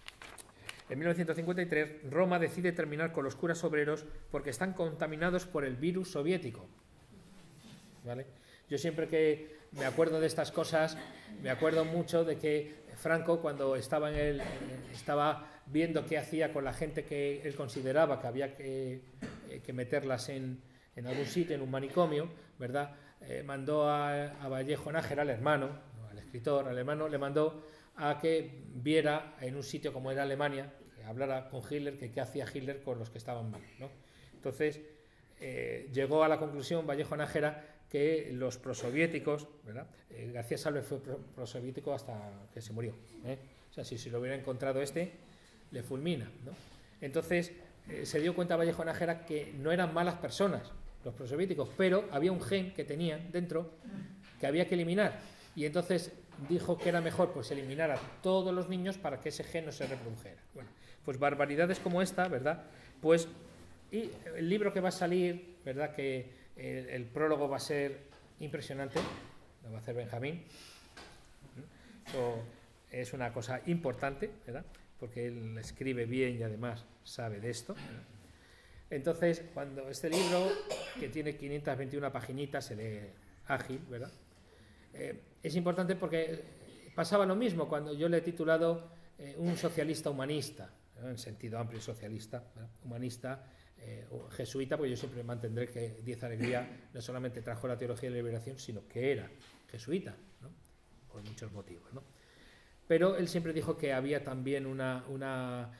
Roma decide terminar con los curas obreros porque están contaminados por el virus soviético, ¿vale? Yo siempre que me acuerdo de estas cosas, me acuerdo mucho de que Franco, cuando estaba estaba viendo qué hacía con la gente que él consideraba que había que meterlas en algún sitio, en un manicomio, ¿verdad? Mandó a Vallejo Nájera, al hermano, al escritor, al hermano, le mandó a que viera en un sitio como era Alemania, que hablara con Hitler, que qué hacía Hitler con los que estaban mal, ¿no? Entonces llegó a la conclusión Vallejo Nájera que los prosoviéticos, ¿verdad? García Salve fue prosoviético hasta que se murió, ¿eh? O sea, si se lo hubiera encontrado le fulmina, ¿no? Entonces se dio cuenta Vallejo Nájera que no eran malas personas los prosoviéticos, pero había un gen que tenían dentro que había que eliminar, y entonces dijo que era mejor pues eliminar a todos los niños para que ese gen no se reprodujera. Bueno, pues barbaridades como esta, ¿verdad? Pues, y el libro que va a salir, ¿verdad?, que el prólogo va a ser impresionante, lo va a hacer Benjamín. Eso es una cosa importante, ¿verdad?, porque él escribe bien y además sabe de esto, ¿verdad? Entonces, cuando este libro, que tiene 521 paginitas, se lee ágil, ¿verdad?, es importante porque pasaba lo mismo cuando yo le he titulado un socialista humanista, ¿no?, en sentido amplio socialista, ¿verdad?, humanista, jesuita, porque yo siempre mantendré que Díez Alegría no solamente trajo la teología de la liberación, sino que era jesuita, ¿no?, por muchos motivos, ¿no? Pero él siempre dijo que había también una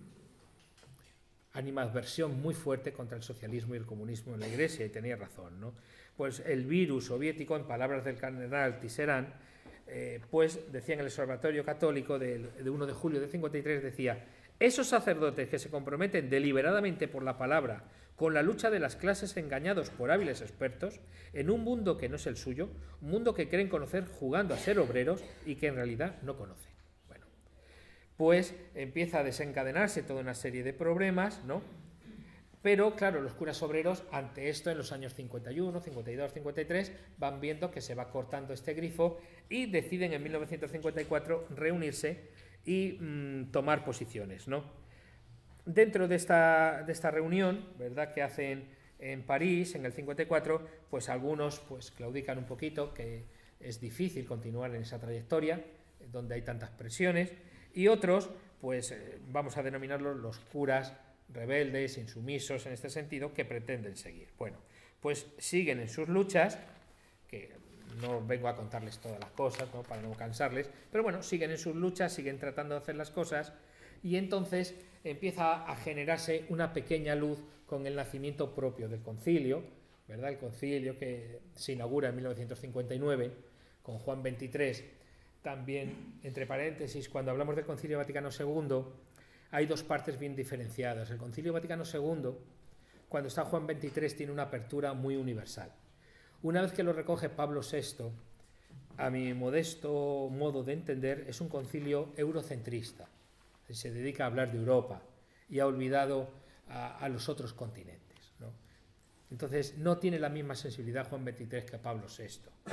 animadversión muy fuerte contra el socialismo y el comunismo en la Iglesia, y tenía razón, ¿no? Pues el virus soviético, en palabras del cardenal Tisserand, pues decía en el Observatorio Católico de 1 de julio de 53, decía: esos sacerdotes que se comprometen deliberadamente por la palabra con la lucha de las clases engañados por hábiles expertos en un mundo que no es el suyo, un mundo que creen conocer jugando a ser obreros y que en realidad no conocen. Bueno, pues empieza a desencadenarse toda una serie de problemas, ¿no? Pero, claro, los curas obreros, ante esto, en los años 51, 52, 53, van viendo que se va cortando este grifo y deciden en 1954 reunirse y tomar posiciones, ¿no? Dentro de esta reunión, ¿verdad?, que hacen en París en el 54, pues algunos pues claudican un poquito, que es difícil continuar en esa trayectoria donde hay tantas presiones, Y otros, pues vamos a denominarlos los curas rebeldes, insumisos en este sentido, que pretenden seguir. Bueno, pues siguen en sus luchas, que no vengo a contarles todas las cosas, ¿no?, para no cansarles, pero bueno, siguen en sus luchas, siguen tratando de hacer las cosas, y entonces empieza a generarse una pequeña luz con el nacimiento propio del concilio, ¿verdad? El concilio que se inaugura en 1959 con Juan XXIII. También, entre paréntesis, cuando hablamos del Concilio Vaticano II, hay dos partes bien diferenciadas. El Concilio Vaticano II, cuando está Juan XXIII, tiene una apertura muy universal. Una vez que lo recoge Pablo VI, a mi modesto modo de entender, es un concilio eurocentrista. Se dedica a hablar de Europa y ha olvidado a los otros continentes, ¿no? Entonces, no tiene la misma sensibilidad Juan XXIII que Pablo VI.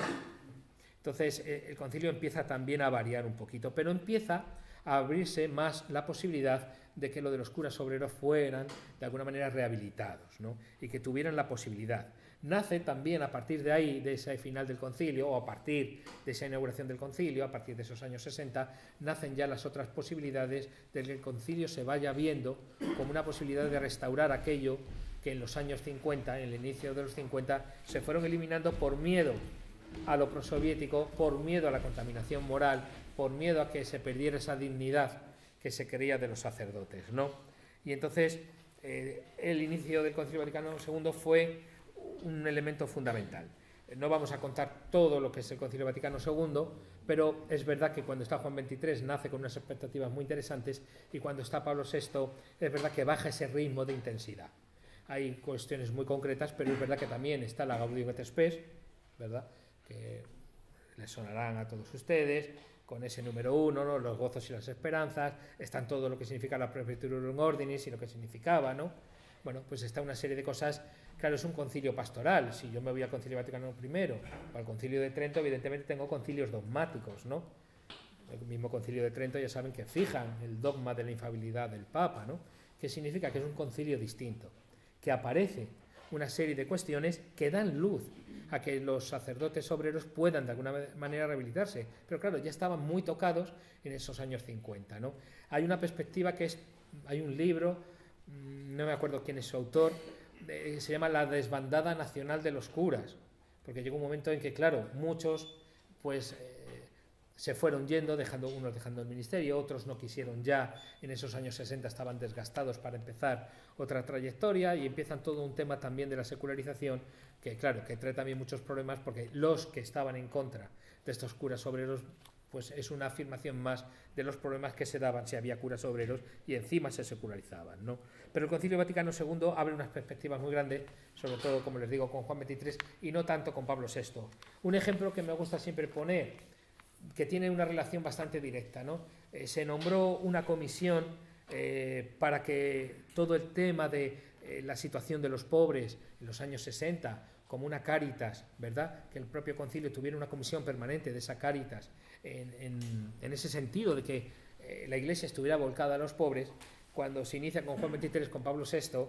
Entonces, el concilio empieza también a variar un poquito, pero empieza a abrirse más la posibilidad de que lo de los curas obreros fueran de alguna manera rehabilitados, ¿no?, y que tuvieran la posibilidad. Nace también a partir de ahí, de ese final del concilio, o a partir de esa inauguración del concilio, a partir de esos años 60, nacen ya las otras posibilidades de que el concilio se vaya viendo como una posibilidad de restaurar aquello que en los años 50, en el inicio de los 50, se fueron eliminando por miedo a lo prosoviético, por miedo a la contaminación moral, por miedo a que se perdiera esa dignidad que se creía de los sacerdotes, ¿no? Y entonces el inicio del Concilio Vaticano II fue un elemento fundamental. No vamos a contar todo lo que es el Concilio Vaticano II, pero es verdad que cuando está Juan XXIII nace con unas expectativas muy interesantes, y cuando está Pablo VI es verdad que baja ese ritmo de intensidad. Hay cuestiones muy concretas, pero es verdad que también está la Gaudium et Spes, ¿verdad?, que les sonarán a todos ustedes, con ese número 1, ¿no?, los gozos y las esperanzas, están todo lo que significa la Praefecturum Ordinis y lo que significaba, ¿no? Bueno, pues está una serie de cosas. Claro, es un concilio pastoral. Si yo me voy al Concilio Vaticano I o al Concilio de Trento, evidentemente tengo concilios dogmáticos, ¿no? El mismo Concilio de Trento ya saben que fijan el dogma de la infalibilidad del Papa, ¿no? Que significa que es un concilio distinto, que aparece una serie de cuestiones que dan luz a que los sacerdotes obreros puedan de alguna manera rehabilitarse. Pero claro, ya estaban muy tocados en esos años 50, ¿no? Hay una perspectiva que es, hay un libro, no me acuerdo quién es su autor, se llama La desbandada nacional de los curas, porque llegó un momento en que, claro, muchos pues se fueron yendo, unos dejando el ministerio, otros no quisieron ya, en esos años 60 estaban desgastados para empezar otra trayectoria, y empiezan todo un tema también de la secularización, que claro, que trae también muchos problemas, porque los que estaban en contra de estos curas obreros, pues es una afirmación más de los problemas que se daban si había curas obreros y encima se secularizaban, ¿no? Pero el Concilio Vaticano II abre unas perspectivas muy grandes, sobre todo, como les digo, con Juan XXIII y no tanto con Pablo VI. Un ejemplo que me gusta siempre poner, que tiene una relación bastante directa, ¿no? Se nombró una comisión para que todo el tema de la situación de los pobres en los años 60, como una Cáritas, ¿verdad?, que el propio concilio tuviera una comisión permanente de esa Cáritas en ese sentido de que la Iglesia estuviera volcada a los pobres. Cuando se inicia con Juan XXIII, con Pablo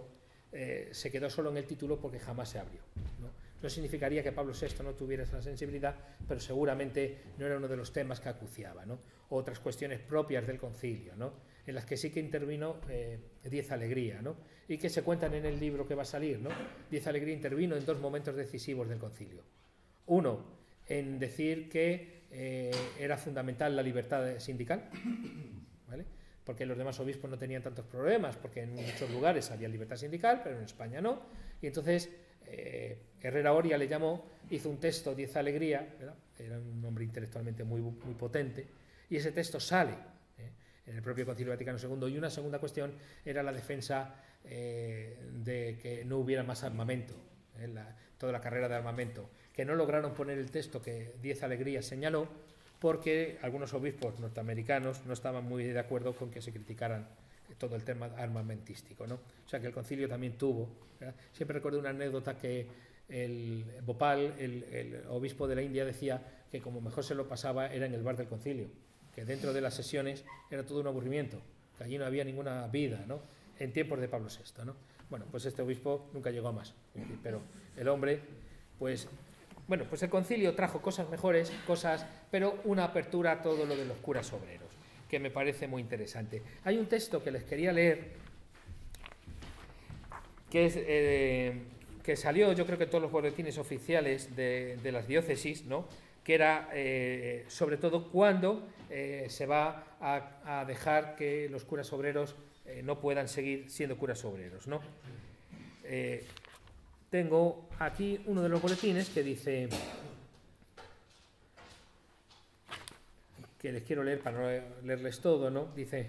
VI, se quedó solo en el título porque jamás se abrió, ¿no? No significaría que Pablo VI no tuviera esa sensibilidad, pero seguramente no era uno de los temas que acuciaba, ¿no? Otras cuestiones propias del concilio, ¿no?, en las que sí que intervino Diez Alegría, ¿no?, y que se cuentan en el libro que va a salir, ¿no? Diez Alegría intervino en dos momentos decisivos del concilio. Uno, en decir que era fundamental la libertad sindical, ¿vale?, porque los demás obispos no tenían tantos problemas, porque en muchos lugares había libertad sindical, pero en España no, y entonces Herrera Oria le llamó, hizo un texto, Diez Alegría, ¿verdad?, era un hombre intelectualmente muy potente, y ese texto sale en el propio Concilio Vaticano II. Y una segunda cuestión era la defensa de que no hubiera más armamento, toda la carrera de armamento, que no lograron poner el texto que Diez Alegría señaló, porque algunos obispos norteamericanos no estaban muy de acuerdo con que se criticaran todo el tema armamentístico, ¿no? O sea que el concilio también tuvo, ¿verdad? Siempre recuerdo una anécdota que el Bhopal, el obispo de la India, decía que como mejor se lo pasaba era en el bar del concilio, que dentro de las sesiones era todo un aburrimiento, que allí no había ninguna vida, ¿no?, en tiempos de Pablo VI, ¿no? Bueno, pues este obispo nunca llegó a más, pero el hombre, pues bueno, pues el concilio trajo cosas mejores, pero una apertura a todo lo de los curas obreros. que me parece muy interesante. Hay un texto que les quería leer, que es... que salió, yo creo que todos los boletines oficiales de las diócesis, ¿no? Que era sobre todo cuándo se va a dejar que los curas obreros no puedan seguir siendo curas obreros, ¿no? Tengo aquí uno de los boletines que dice, que les quiero leer para no leerles todo, ¿no? Dice: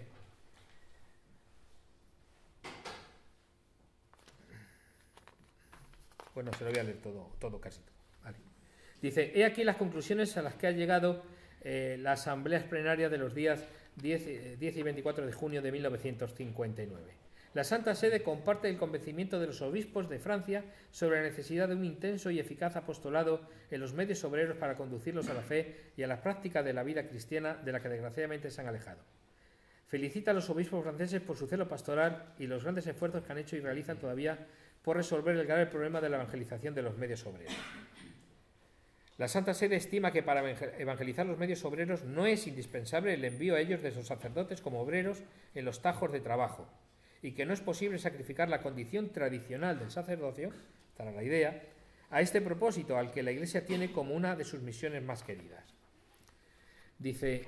bueno, se lo voy a leer todo casi todo. Vale. Dice: he aquí las conclusiones a las que ha llegado la asamblea plenaria de los días 10 y 24 de junio de 1959. La Santa Sede comparte el convencimiento de los obispos de Francia sobre la necesidad de un intenso y eficaz apostolado en los medios obreros para conducirlos a la fe y a la práctica de la vida cristiana de la que desgraciadamente se han alejado. Felicita a los obispos franceses por su celo pastoral y los grandes esfuerzos que han hecho y realizan todavía por resolver el grave problema de la evangelización de los medios obreros. La Santa Sede estima que para evangelizar los medios obreros no es indispensable el envío a ellos de sus sacerdotes como obreros en los tajos de trabajo, y que no es posible sacrificar la condición tradicional del sacerdocio, esta era la idea, a este propósito al que la Iglesia tiene como una de sus misiones más queridas. Dice: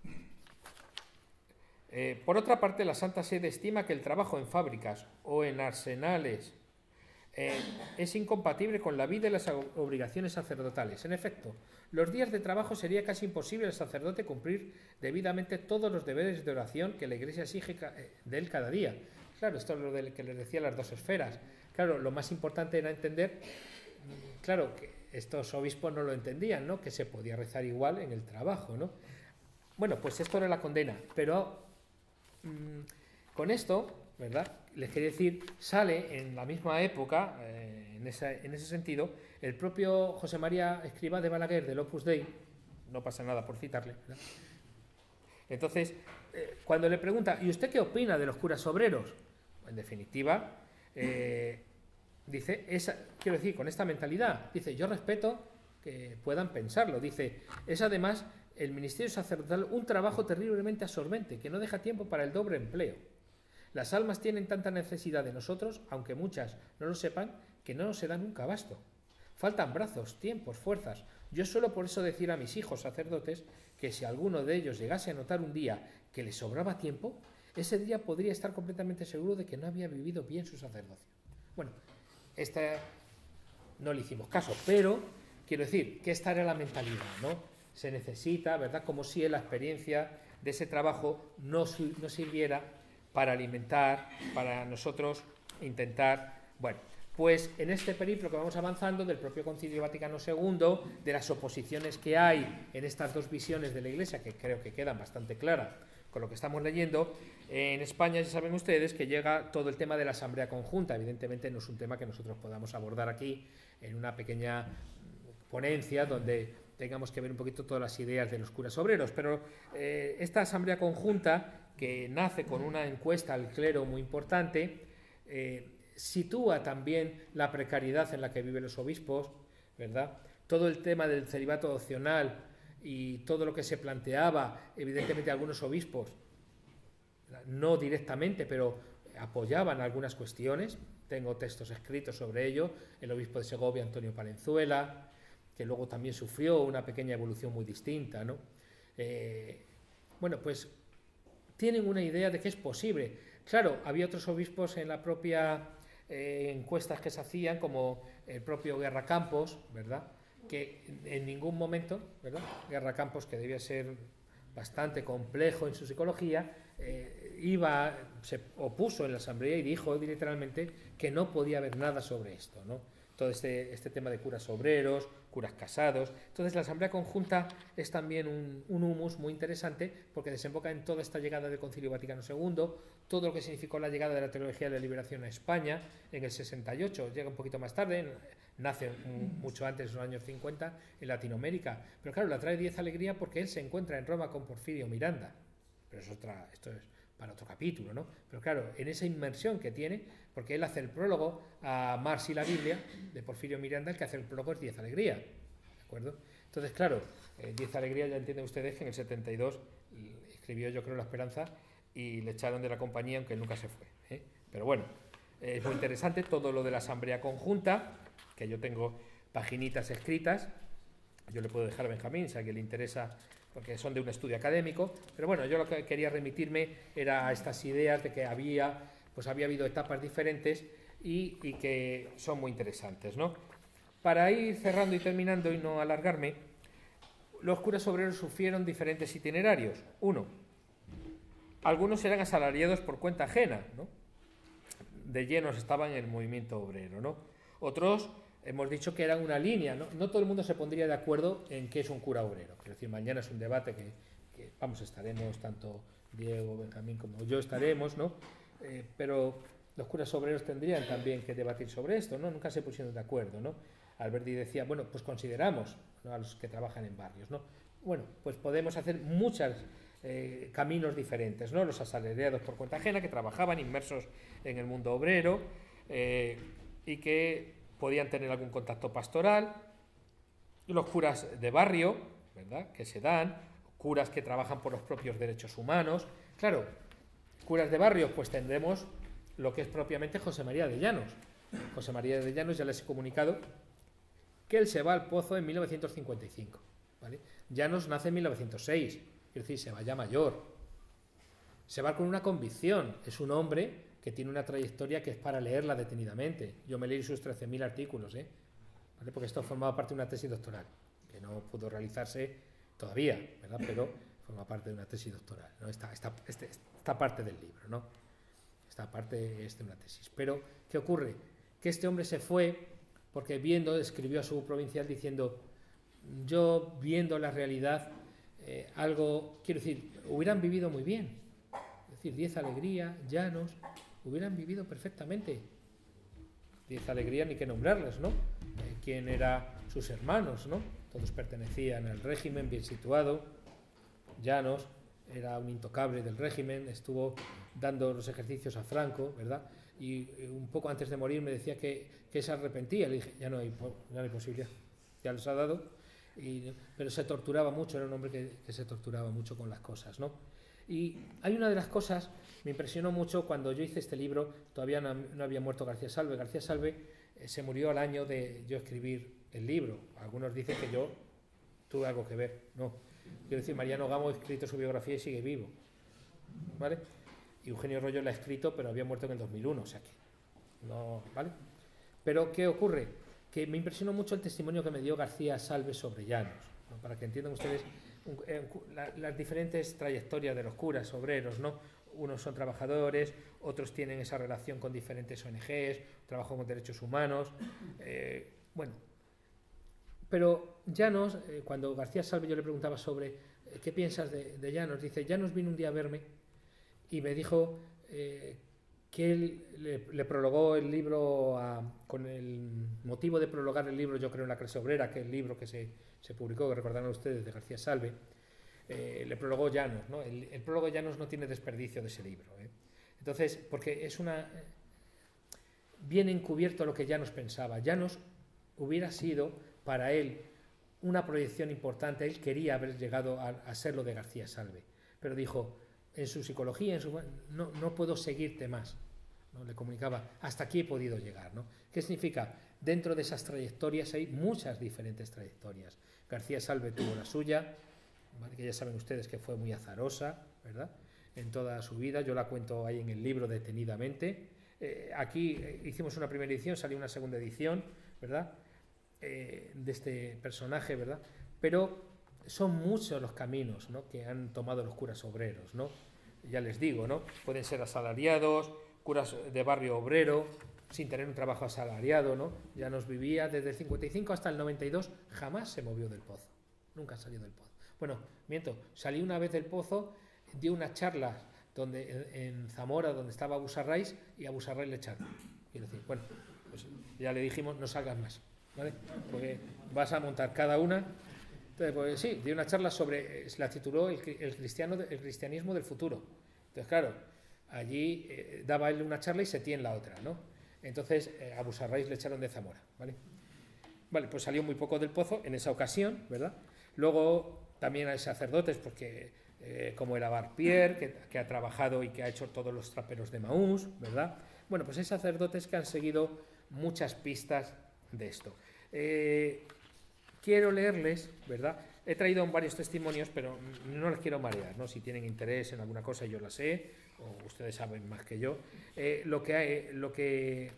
por otra parte, la Santa Sede estima que el trabajo en fábricas o en arsenales es incompatible con la vida y las obligaciones sacerdotales. En efecto, los días de trabajo sería casi imposible al sacerdote cumplir debidamente todos los deberes de oración que la Iglesia exige de él cada día. Claro, esto es lo que les decía, las dos esferas. Claro, lo más importante era entender, claro, que estos obispos no lo entendían, ¿no? Que se podía rezar igual en el trabajo, ¿no? Bueno, pues esto era la condena, pero con esto, ¿verdad?, les quería decir, sale en la misma época, en ese sentido, el propio José María Escrivá de Balaguer del Opus Dei, no pasa nada por citarle, ¿verdad? Entonces, cuando le pregunta, ¿y usted qué opina de los curas obreros? En definitiva, dice, quiero decir, con esta mentalidad, dice, yo respeto que puedan pensarlo, dice, es además el ministerio sacerdotal un trabajo terriblemente absorbente, que no deja tiempo para el doble empleo. Las almas tienen tanta necesidad de nosotros, aunque muchas no lo sepan, que no nos se da nunca abasto. Faltan brazos, tiempos, fuerzas. Yo suelo por eso decir a mis hijos sacerdotes que si alguno de ellos llegase a notar un día que le sobraba tiempo, ese día podría estar completamente seguro de que no había vivido bien su sacerdocio. Bueno, esta no le hicimos caso, pero quiero decir que esta era la mentalidad, ¿no? Se necesita, ¿verdad?, como si la experiencia de ese trabajo no sirviera para alimentar, para nosotros intentar, bueno, pues en este periplo que vamos avanzando del propio Concilio Vaticano II, de las oposiciones que hay en estas dos visiones de la Iglesia, que creo que quedan bastante claras con lo que estamos leyendo, en España ya saben ustedes que llega todo el tema de la Asamblea Conjunta. Evidentemente no es un tema que nosotros podamos abordar aquí en una pequeña ponencia donde tengamos que ver un poquito todas las ideas de los curas obreros, pero esta Asamblea Conjunta, que nace con una encuesta al clero muy importante, sitúa también la precariedad en la que viven los obispos, ¿verdad? Todo el tema del celibato opcional y todo lo que se planteaba, evidentemente algunos obispos, no directamente, pero apoyaban algunas cuestiones. Tengo textos escritos sobre ello, el obispo de Segovia, Antonio Palenzuela, que luego también sufrió una pequeña evolución muy distinta, ¿no? Bueno, pues tienen una idea de que es posible. Claro, había otros obispos en la propia encuestas que se hacían, como el propio Guerra Campos, ¿verdad?, que en ningún momento, ¿verdad?, Guerra Campos, que debía ser bastante complejo en su psicología, se opuso en la asamblea y dijo literalmente que no podía haber nada sobre esto, ¿no? Todo este tema de curas obreros, curas casados. Entonces la Asamblea Conjunta es también un humus muy interesante, porque desemboca en toda esta llegada del Concilio Vaticano II, todo lo que significó la llegada de la teología de la liberación a España en el 68, llega un poquito más tarde, nace mucho antes, en los años 50, en Latinoamérica. Pero claro, la trae Díez Alegría porque él se encuentra en Roma con Porfirio Miranda. Pero esto es para otro capítulo, ¿no? Pero claro, en esa inmersión que tiene, porque él hace el prólogo a Marx y la Biblia, de Porfirio Miranda, el que hace el prólogo es Díez Alegría, ¿de acuerdo? Entonces, claro, Díez Alegría, ya entienden ustedes que en el 72 escribió, yo creo, La Esperanza, y le echaron de la compañía, aunque nunca se fue, ¿eh? Pero bueno, es muy interesante todo lo de la asamblea conjunta, que yo tengo paginitas escritas, yo le puedo dejar a Benjamín si a alguien le interesa, porque son de un estudio académico, pero bueno, yo lo que quería remitirme era a estas ideas de que había habido etapas diferentes y que son muy interesantes, ¿no? Para ir cerrando y terminando y no alargarme, los curas obreros sufrieron diferentes itinerarios. Uno, algunos eran asalariados por cuenta ajena, ¿no? De llenos estaban en el movimiento obrero, ¿no? Otros, hemos dicho que eran una línea, ¿no? No todo el mundo se pondría de acuerdo en qué es un cura obrero. Es decir, mañana es un debate que vamos, estaremos, tanto Diego, Benjamín como yo estaremos, ¿no? Pero los curas obreros tendrían también que debatir sobre esto, ¿no? Nunca se pusieron de acuerdo, ¿no? Alberti decía, bueno, pues consideramos, ¿no?, a los que trabajan en barrios, ¿no? Bueno, pues podemos hacer muchos caminos diferentes, ¿no? Los asalariados por cuenta ajena, que trabajaban inmersos en el mundo obrero y que podían tener algún contacto pastoral, los curas de barrio, ¿verdad?, que se dan, curas que trabajan por los propios derechos humanos. Claro, curas de barrio, pues tendremos lo que es propiamente José María de Llanos. José María de Llanos, ya les he comunicado que él se va al Pozo en 1955, ¿vale? Llanos nace en 1906, es decir, se va ya mayor. Se va con una convicción, es un hombre que tiene una trayectoria que es para leerla detenidamente. Yo me leí sus 13.000 artículos, ¿vale? Porque esto formaba parte de una tesis doctoral, que no pudo realizarse todavía, ¿verdad? Pero forma parte de una tesis doctoral, ¿no? Esta parte del libro, ¿no? Esta parte es de una tesis. Pero, ¿qué ocurre? Que este hombre se fue porque escribió a su provincial diciendo, yo viendo la realidad, quiero decir, hubieran vivido muy bien. Es decir, Diez Alegría, Llanos, hubieran vivido perfectamente. Diez Alegría ni que nombrarles, ¿no? Quién eran sus hermanos, ¿no? Todos pertenecían al régimen, bien situado. Llanos era un intocable del régimen, estuvo dando los ejercicios a Franco, ¿verdad? Y un poco antes de morir me decía que se arrepentía. Le dije, ya no hay posibilidad, ya los ha dado. Pero se torturaba mucho, era un hombre que se torturaba mucho con las cosas, ¿no? Y hay una de las cosas, me impresionó mucho cuando yo hice este libro, todavía no había muerto García Salve. García Salve se murió al año de yo escribir el libro. Algunos dicen que yo tuve algo que ver, no. Quiero decir, Mariano Gamo ha escrito su biografía y sigue vivo, ¿vale? Y Eugenio Royo la ha escrito, pero había muerto en el 2001, o sea que no, ¿vale? Pero ¿qué ocurre? Que me impresionó mucho el testimonio que me dio García Salve sobre Llanos, ¿no? Para que entiendan ustedes las diferentes trayectorias de los curas obreros, ¿no? Unos son trabajadores, otros tienen esa relación con diferentes ONGs, trabajo con derechos humanos, bueno. Pero Llanos, cuando García Salve yo le preguntaba sobre qué piensas de Llanos, dice, Llanos vino un día a verme y me dijo que él le prologó el libro con el motivo de prologar el libro, yo creo, en la clase obrera, que es el libro que se publicó, que recordarán ustedes, de García Salve, le prologó Llanos, ¿no? El prólogo de Llanos no tiene desperdicio de ese libro, Entonces, porque es bien encubierto lo que Llanos pensaba. Llanos hubiera sido para él una proyección importante, él quería haber llegado a ser lo de García Salve, pero dijo, en su psicología, no puedo seguirte más, ¿no? Le comunicaba, hasta aquí he podido llegar, ¿no? ¿Qué significa? Dentro de esas trayectorias hay muchas diferentes trayectorias. García Salve tuvo la suya, ¿vale? Que ya saben ustedes que fue muy azarosa, ¿verdad?, en toda su vida. Yo la cuento ahí en el libro detenidamente. Aquí hicimos una primera edición, salió una segunda edición, ¿verdad?, de este personaje, ¿verdad? Pero son muchos los caminos, ¿no?, que han tomado los curas obreros, ¿no? Ya les digo, ¿no? Pueden ser asalariados, curas de barrio obrero, sin tener un trabajo asalariado, ¿no? Ya nos vivía desde el 55 hasta el 92, jamás se movió del Pozo, nunca salió del Pozo. Bueno, miento, salí una vez del Pozo, dio unas charlas en Zamora, donde estaba Abu Sarrais, y a Abu Sarrais le echaron. Quiero decir, bueno, pues ya le dijimos, no salgas más, ¿vale? Porque vas a montar cada una. Entonces, pues sí, dio una charla sobre, se la tituló el cristianismo del futuro. Entonces, claro, allí daba él una charla y Setién la otra, ¿no? Entonces, a Abu Sarrais le echaron de Zamora, ¿vale? Vale, pues salió muy poco del Pozo en esa ocasión, ¿verdad? Luego también hay sacerdotes, porque como el Abad Pierre, que ha trabajado y que ha hecho todos los traperos de Maús, ¿verdad? Bueno, pues hay sacerdotes que han seguido muchas pistas de esto. Quiero leerles, ¿verdad? He traído varios testimonios, pero no les quiero marear, ¿no? Si tienen interés en alguna cosa, yo la sé, o ustedes saben más que yo. Lo que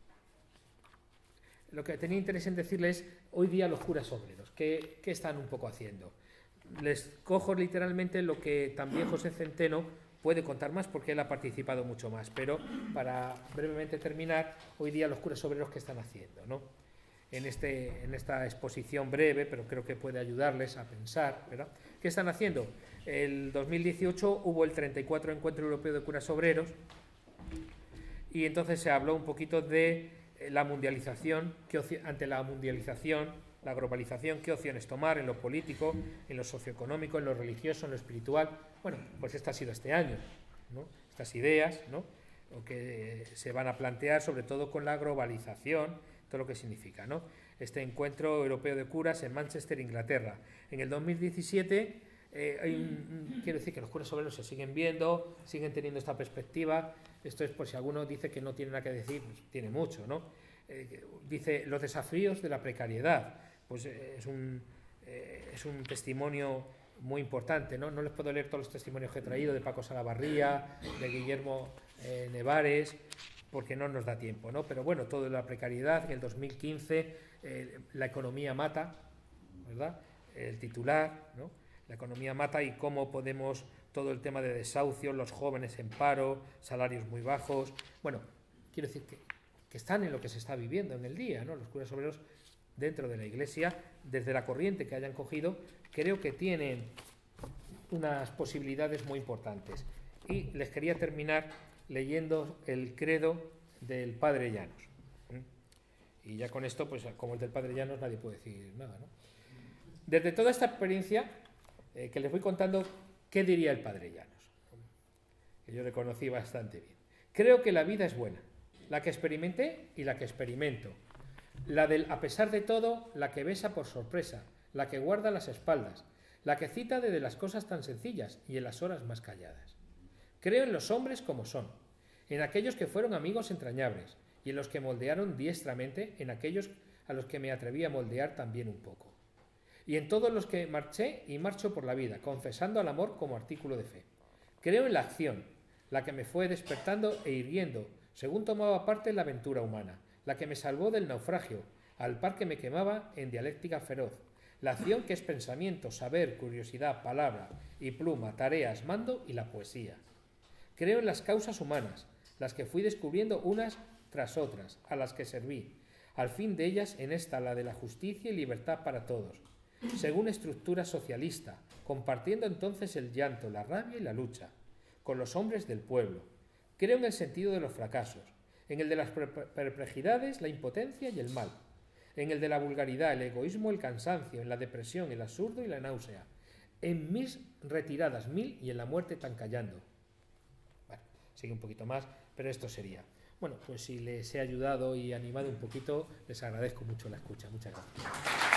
tenía interés en decirles hoy día los curas obreros, ¿qué están un poco haciendo? Les cojo literalmente lo que también José Centeno puede contar más porque él ha participado mucho más, pero para brevemente terminar, hoy día los curas obreros ¿qué están haciendo, ¿no? En esta exposición breve, pero creo que puede ayudarles a pensar, ¿verdad? ¿Qué están haciendo? El 2018 hubo el 34 Encuentro Europeo de Curas Obreros y entonces se habló un poquito de la mundialización, ante la mundialización, la globalización, qué opciones tomar en lo político, en lo socioeconómico, en lo religioso, en lo espiritual. Bueno, pues este ha sido este año, ¿no? Estas ideas, ¿no? Lo que se van a plantear, sobre todo con la globalización, todo lo que significa, ¿no? Este encuentro europeo de curas en Manchester, Inglaterra. En el 2017 quiero decir que los curas obreros se siguen viendo, siguen teniendo esta perspectiva. Esto es por si alguno dice que no tiene nada que decir, pues tiene mucho, ¿no? Dice los desafíos de la precariedad. Pues es un testimonio muy importante, ¿no? No les puedo leer todos los testimonios que he traído de Paco Salavarría, de Guillermo Nevares, porque no nos da tiempo, ¿no? Pero bueno, todo de la precariedad. En el 2015 la economía mata, ¿verdad? El titular, ¿no? La economía mata y cómo podemos, todo el tema de desahucios, los jóvenes en paro, salarios muy bajos. Bueno, quiero decir que están en lo que se está viviendo en el día, ¿no? Los curas obreros dentro de la Iglesia, desde la corriente que hayan cogido, creo que tienen unas posibilidades muy importantes. Y les quería terminar leyendo el credo del Padre Llanos. Y ya con esto, pues como es del Padre Llanos, nadie puede decir nada, ¿no? Desde toda esta experiencia que les voy contando, ¿qué diría el Padre Llanos? Que yo le conocí bastante bien. Creo que la vida es buena, la que experimenté y la que experimento. La del a pesar de todo, la que besa por sorpresa, la que guarda las espaldas, la que cita desde las cosas tan sencillas y en las horas más calladas. Creo en los hombres como son, en aquellos que fueron amigos entrañables y en los que moldearon diestramente, en aquellos a los que me atreví a moldear también un poco. Y en todos los que marché y marcho por la vida, confesando al amor como artículo de fe. Creo en la acción, la que me fue despertando e hiriendo, según tomaba parte en la aventura humana, la que me salvó del naufragio, al par que me quemaba en dialéctica feroz, la acción que es pensamiento, saber, curiosidad, palabra y pluma, tareas, mando y la poesía. Creo en las causas humanas, las que fui descubriendo unas tras otras, a las que serví, al fin de ellas en esta, la de la justicia y libertad para todos, según estructura socialista, compartiendo entonces el llanto, la rabia y la lucha, con los hombres del pueblo. Creo en el sentido de los fracasos, en el de las perplejidades, la impotencia y el mal, en el de la vulgaridad, el egoísmo, el cansancio, en la depresión, el absurdo y la náusea, en mis retiradas, 1000 y en la muerte tan callando. Bueno, sigue un poquito más, pero esto sería. Bueno, pues si les he ayudado y animado un poquito, les agradezco mucho la escucha. Muchas gracias.